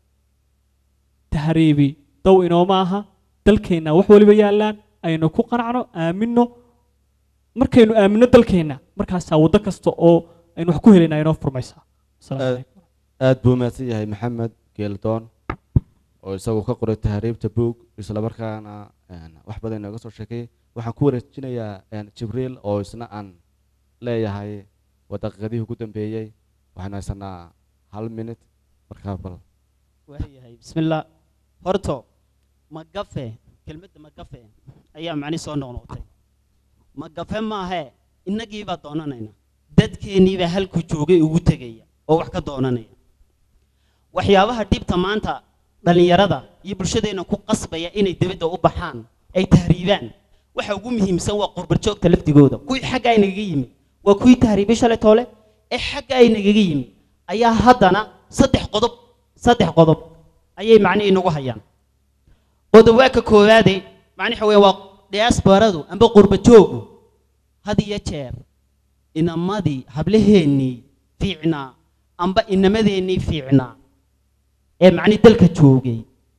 tahriibi dow inooma aha dalkeenna wax waliba yaalaan aynu ku qanacno aamino markaynu aamino dalkeenna markaasaa waddo kasta oo aynu wax ku helayna inoo furmaysaa aad buu mahadsan yahay maxamed geeldoon oo isagu ka qoray tahriibta buug isla markaana wax badan inooga soo sheekay waxaan ku wareejinayaa jibriil oo isna aan leeyahay waa daqiiqadihii ugu dambeeyey waxaan haysanaa hal minute markaa bal waayahay bismillah horto magafe kelmadda magafe ayaa macni soo noqnoqotay magafe maahe innagii baa doonanayna dadkeennii baa halku joogay ugu tegaya oo wax ka doonanaya waxyaabaha dhibta maanta dhalinyarada iyo bulshadeena ku qasbaya inay dibadda u baxaan ay tahriibaan waxa ugu muhiimsan waa qurbar joogta laftigooda kuwii xagga ay nagaga yimid waa kuwii tahriibay shalay toole ee xagga ay nagaga yimid ayaa haddana saddex qodob saddex qodob ayay macni inagu hayaan qodob waa ka koowaade macni waxa weeye waa diasporadu amba qurba joogu had iyo jeer inamadii hablaheennii fiicnaa amba inamadeenii fiicnaa ee macni dalka joogay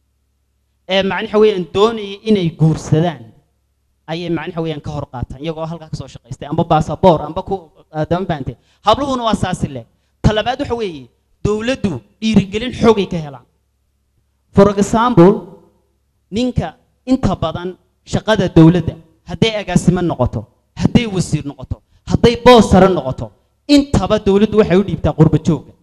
ee macni waxa weeyaan doonayay inay guursadaan ayay macni waxa weeyaan ka hor qaataan iyagoo halkaa ka soo shaqaystay amba baasaboor amba ku aadama baantay habluhuna waa saasi leh talabaad waxa weeye dowladdu dhiirigelin xoogay ka helaan for example ninka inta badan shaqada dowladda hadday agaasimo noqoto hadday wasiir noqoto hadday boos sare noqoto intaba dowladdu waxay u dhiibtaa qurba joogga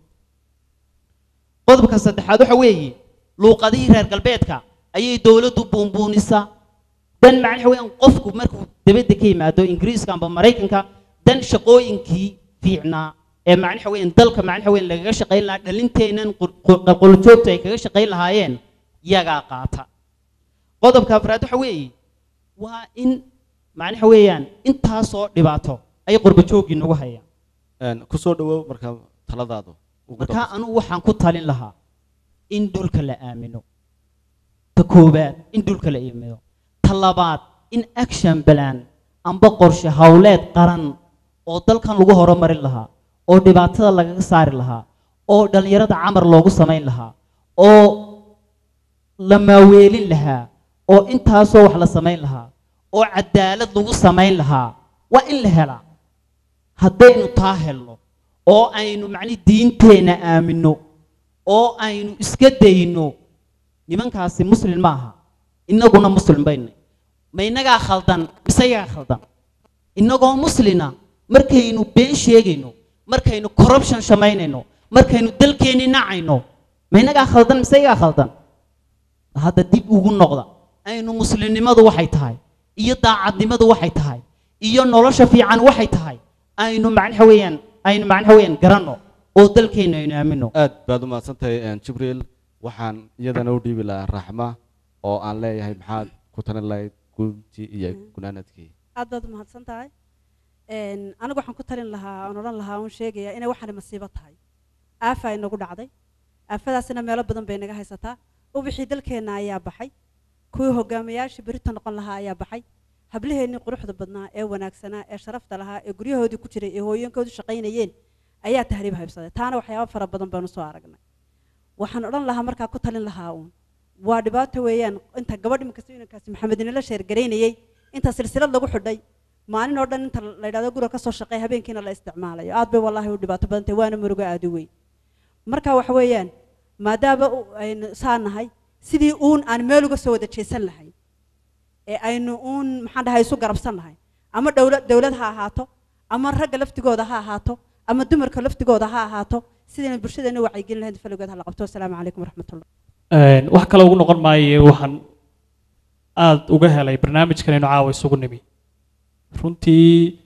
qodobka saddexaad waxa weeye luuqadihii reer galbeedka ayay dowladdu buunbuunisaa dan macnaha weeyaan qofku markuu dibadda ka yimaado ingiriiska amba maraykanka dan shaqooyinkii fiicnaa ee macnaha weeyaan dalka macnaha weeyaan lagaga shaqayn lahaa dhalinteennan qoljoogta ay kaga shaqayn lahaayeen iyagaa qaata qodobka afraad waxa weeye waa in macnaha weeyaan intaasoo dhibaato ay qurba joogii nagu hayaan ku soo dhawow marka taladaadu marka anugu waxaan ku talin lahaa in dhulka la aamino ta koowaad in dhulka la aamino ta labaad in action plan amba qorshe hawleed qaran oo dalkan lagu horumarin lahaa oo dhibaatada lagaga saari lahaa oo dhalinyarada camar loogu samayn lahaa oo la maaweelin lahaa oo intaasoo wax la samayn lahaa oo cadaalad lagu samayn lahaa waa in la helaa haddaynu taa helno oo aynu macni diinteenna aamino oo aynu iska dayno nimankaasi muslim maaha innaguna muslim bayna ma innagaa khaldan mise iyagaa khaldan innagoo muslina markaynu been sheegayno markaynu corruption samaynayno markaynu dalkeenni nacayno ma innagaa khaldan mise iyagaa khaldan hadda dib ugu noqda aynu muslimnimadu waxay tahay iyo daacadnimadu waxay tahay iyo nolosha fiican waxay tahay aynu macnaha weeyaan aynu macnaha weeyaan garanno oo dalkeenna aynu aamino aad baad u mahadsantahay jibriil waxaan iyadana u dhiibi lahaa raxma oo aan leeyahay maxaad ku talin lahayd guntii iyo gunaanadkii aad baad u mahadsan tahay anigu waxaan ku talin lahaa oon odhan lahaa oon sheegayaa inay waxaani masiibo tahay aafa inagu dhacday aafadaasina meelo badan bay naga haysataa ubixii dalkeenna ayaa baxay kuwii hogaamiyaashii berita noqon lahaa ayaa baxay hablaheennii quruxda badnaa ee wanaagsanaa ee sharafta lahaa ee guryahoodii ku jiray ee hooyankoodu shaqaynayeen ayaa tahriib haybsaday taana waxyaabo fara badan baanu soo aragnay waxaan odhan lahaa markaa ku talin lahaa uun waa dhibaato weeyaan inta gabadh iminkasto inankaasi maxamedinala sheergaraynayey inta silsilad lagu xidhay maalin oo dhan inta la yidhahdo guriga ka soo shaqeey habeenkiina la isticmaalayo aad bay wallaahi u dhibaato badantay waana murugo aad u weyn marka waxa weeyaan maadaama aynu saa nahay sidii uun aan meel uga soo wada jeesan lahayn ee aynu uun maxaan dhahay isu garabsan lahayn ama dowlad dowlad ha ahaato ama ragga laftigooda ha ahaato ama dumarka laftigooda ha ahaato sidaynu bulshadeena wacyigelin lahayn faligood ha la qabto assalaamu calaykum waraxmatullah wax kale ugu noqon maayo waxaan aad uga helay barnaamijkan aynu caawa isugu nimi runtii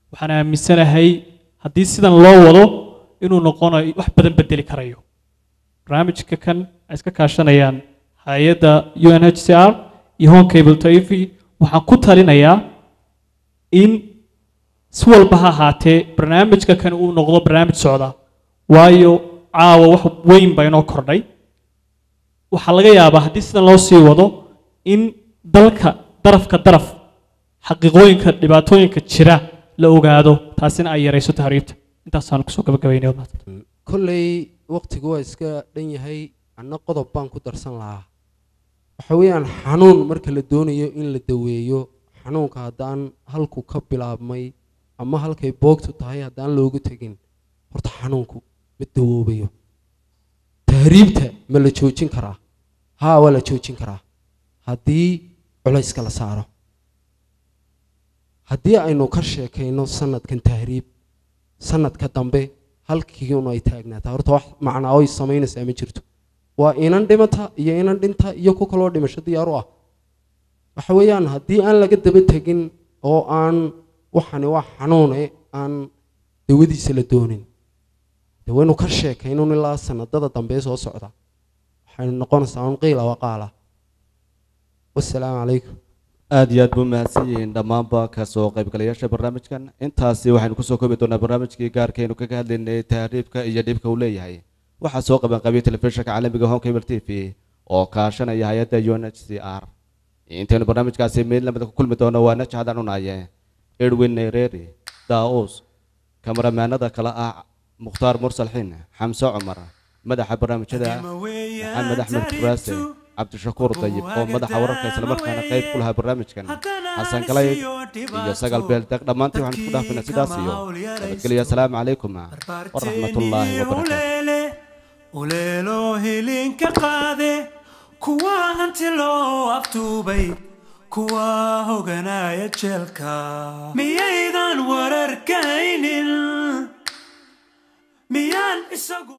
waxaan aaminsanahay haddii sidan loo wado inuu noqonayo wax badan bedeli karayo barnaamijka kan ay iska kaashanayaan hay-adda U N H C R iyo Home Cable T V waxaan ku talinayaa in si walba ha ahaatee barnaamijka kan uu noqdo barnaamij socda waayo caawa wax weyn baa inoo kordhay waxaa laga yaabaa haddii sidan loo sii wado in dalka darafka daraf xaqiiqooyinka dhibaatooyinka jira la ogaado taasina ay yarayso tahriibta intaasaan kusoo gabagabaynay kolley waqtigu waa iska dhan yahay anna qodob baan ku darsan lahaa waxa weeyaan xanuun marka la doonayo in la daweeyo xanuunka haddaan halku ka bilaabmay ama halkay boogtu tahay haddaan loogu tegin horta xanuunku ma dawoobayo tahriibta ma la joojin karaa haa waa la joojin karaa haddii culayska la saaro haddii aynu ka sheekayno sanadkan tahriib sanadka dambe halkiiun ay taagnaataa horta wax macnaa oy samaynaysaa ma jirto waa inan dhimata iyo inan dhinta iyo ku kaloo dhimasho diyaar u ah waxa weeyaan haddii aan laga daba tegin oo aan waxani waa xanuune aan dawadiisa la doonin de waynu ka sheekaynun ilaa sanadada dambe soo socda waxaynu noqonaysaa un qiila waqaala wassalaamu calaykum aad iyo aad buu mahadsan yihiin dhammaanba ka soo qaybgalayaasha barnaamijkan intaasi waxaynu kusoo koobi doonaa barnaamijkii gaarkaynu kaga hadlaynay tahriibka iyo dhibka uu leeyahay waxaa soo qaban qabiya telefishinka caalamiga Home Cable T V oo kaashanaya hay-adda U N H C R intaynu barnaamijkaasi meel lamida ku kulmi doono waa najxadan unaye Edwin Nereri Daus kamaramaanada kala ah Mukhtaar Mursal Xin Xamse Cumar madaxa barnaamijyada Maxamed Axmed Furaase cabdishakuur dayib oo madaxa wararka isla markaana qayb ku lahaa barnaamijkan xasan kalay iyo sagal beeltaq dhammaantii waxaan isku dhaafinaa sidaas iyo nabadgelyo assalaamu calaykum waraxmatullaahi wabarakaatu uleelo hilinka qaade kuwa hanti loo aftuubay kuwa hoganaya jeelka miyaydan wararkaynin miyaan isagu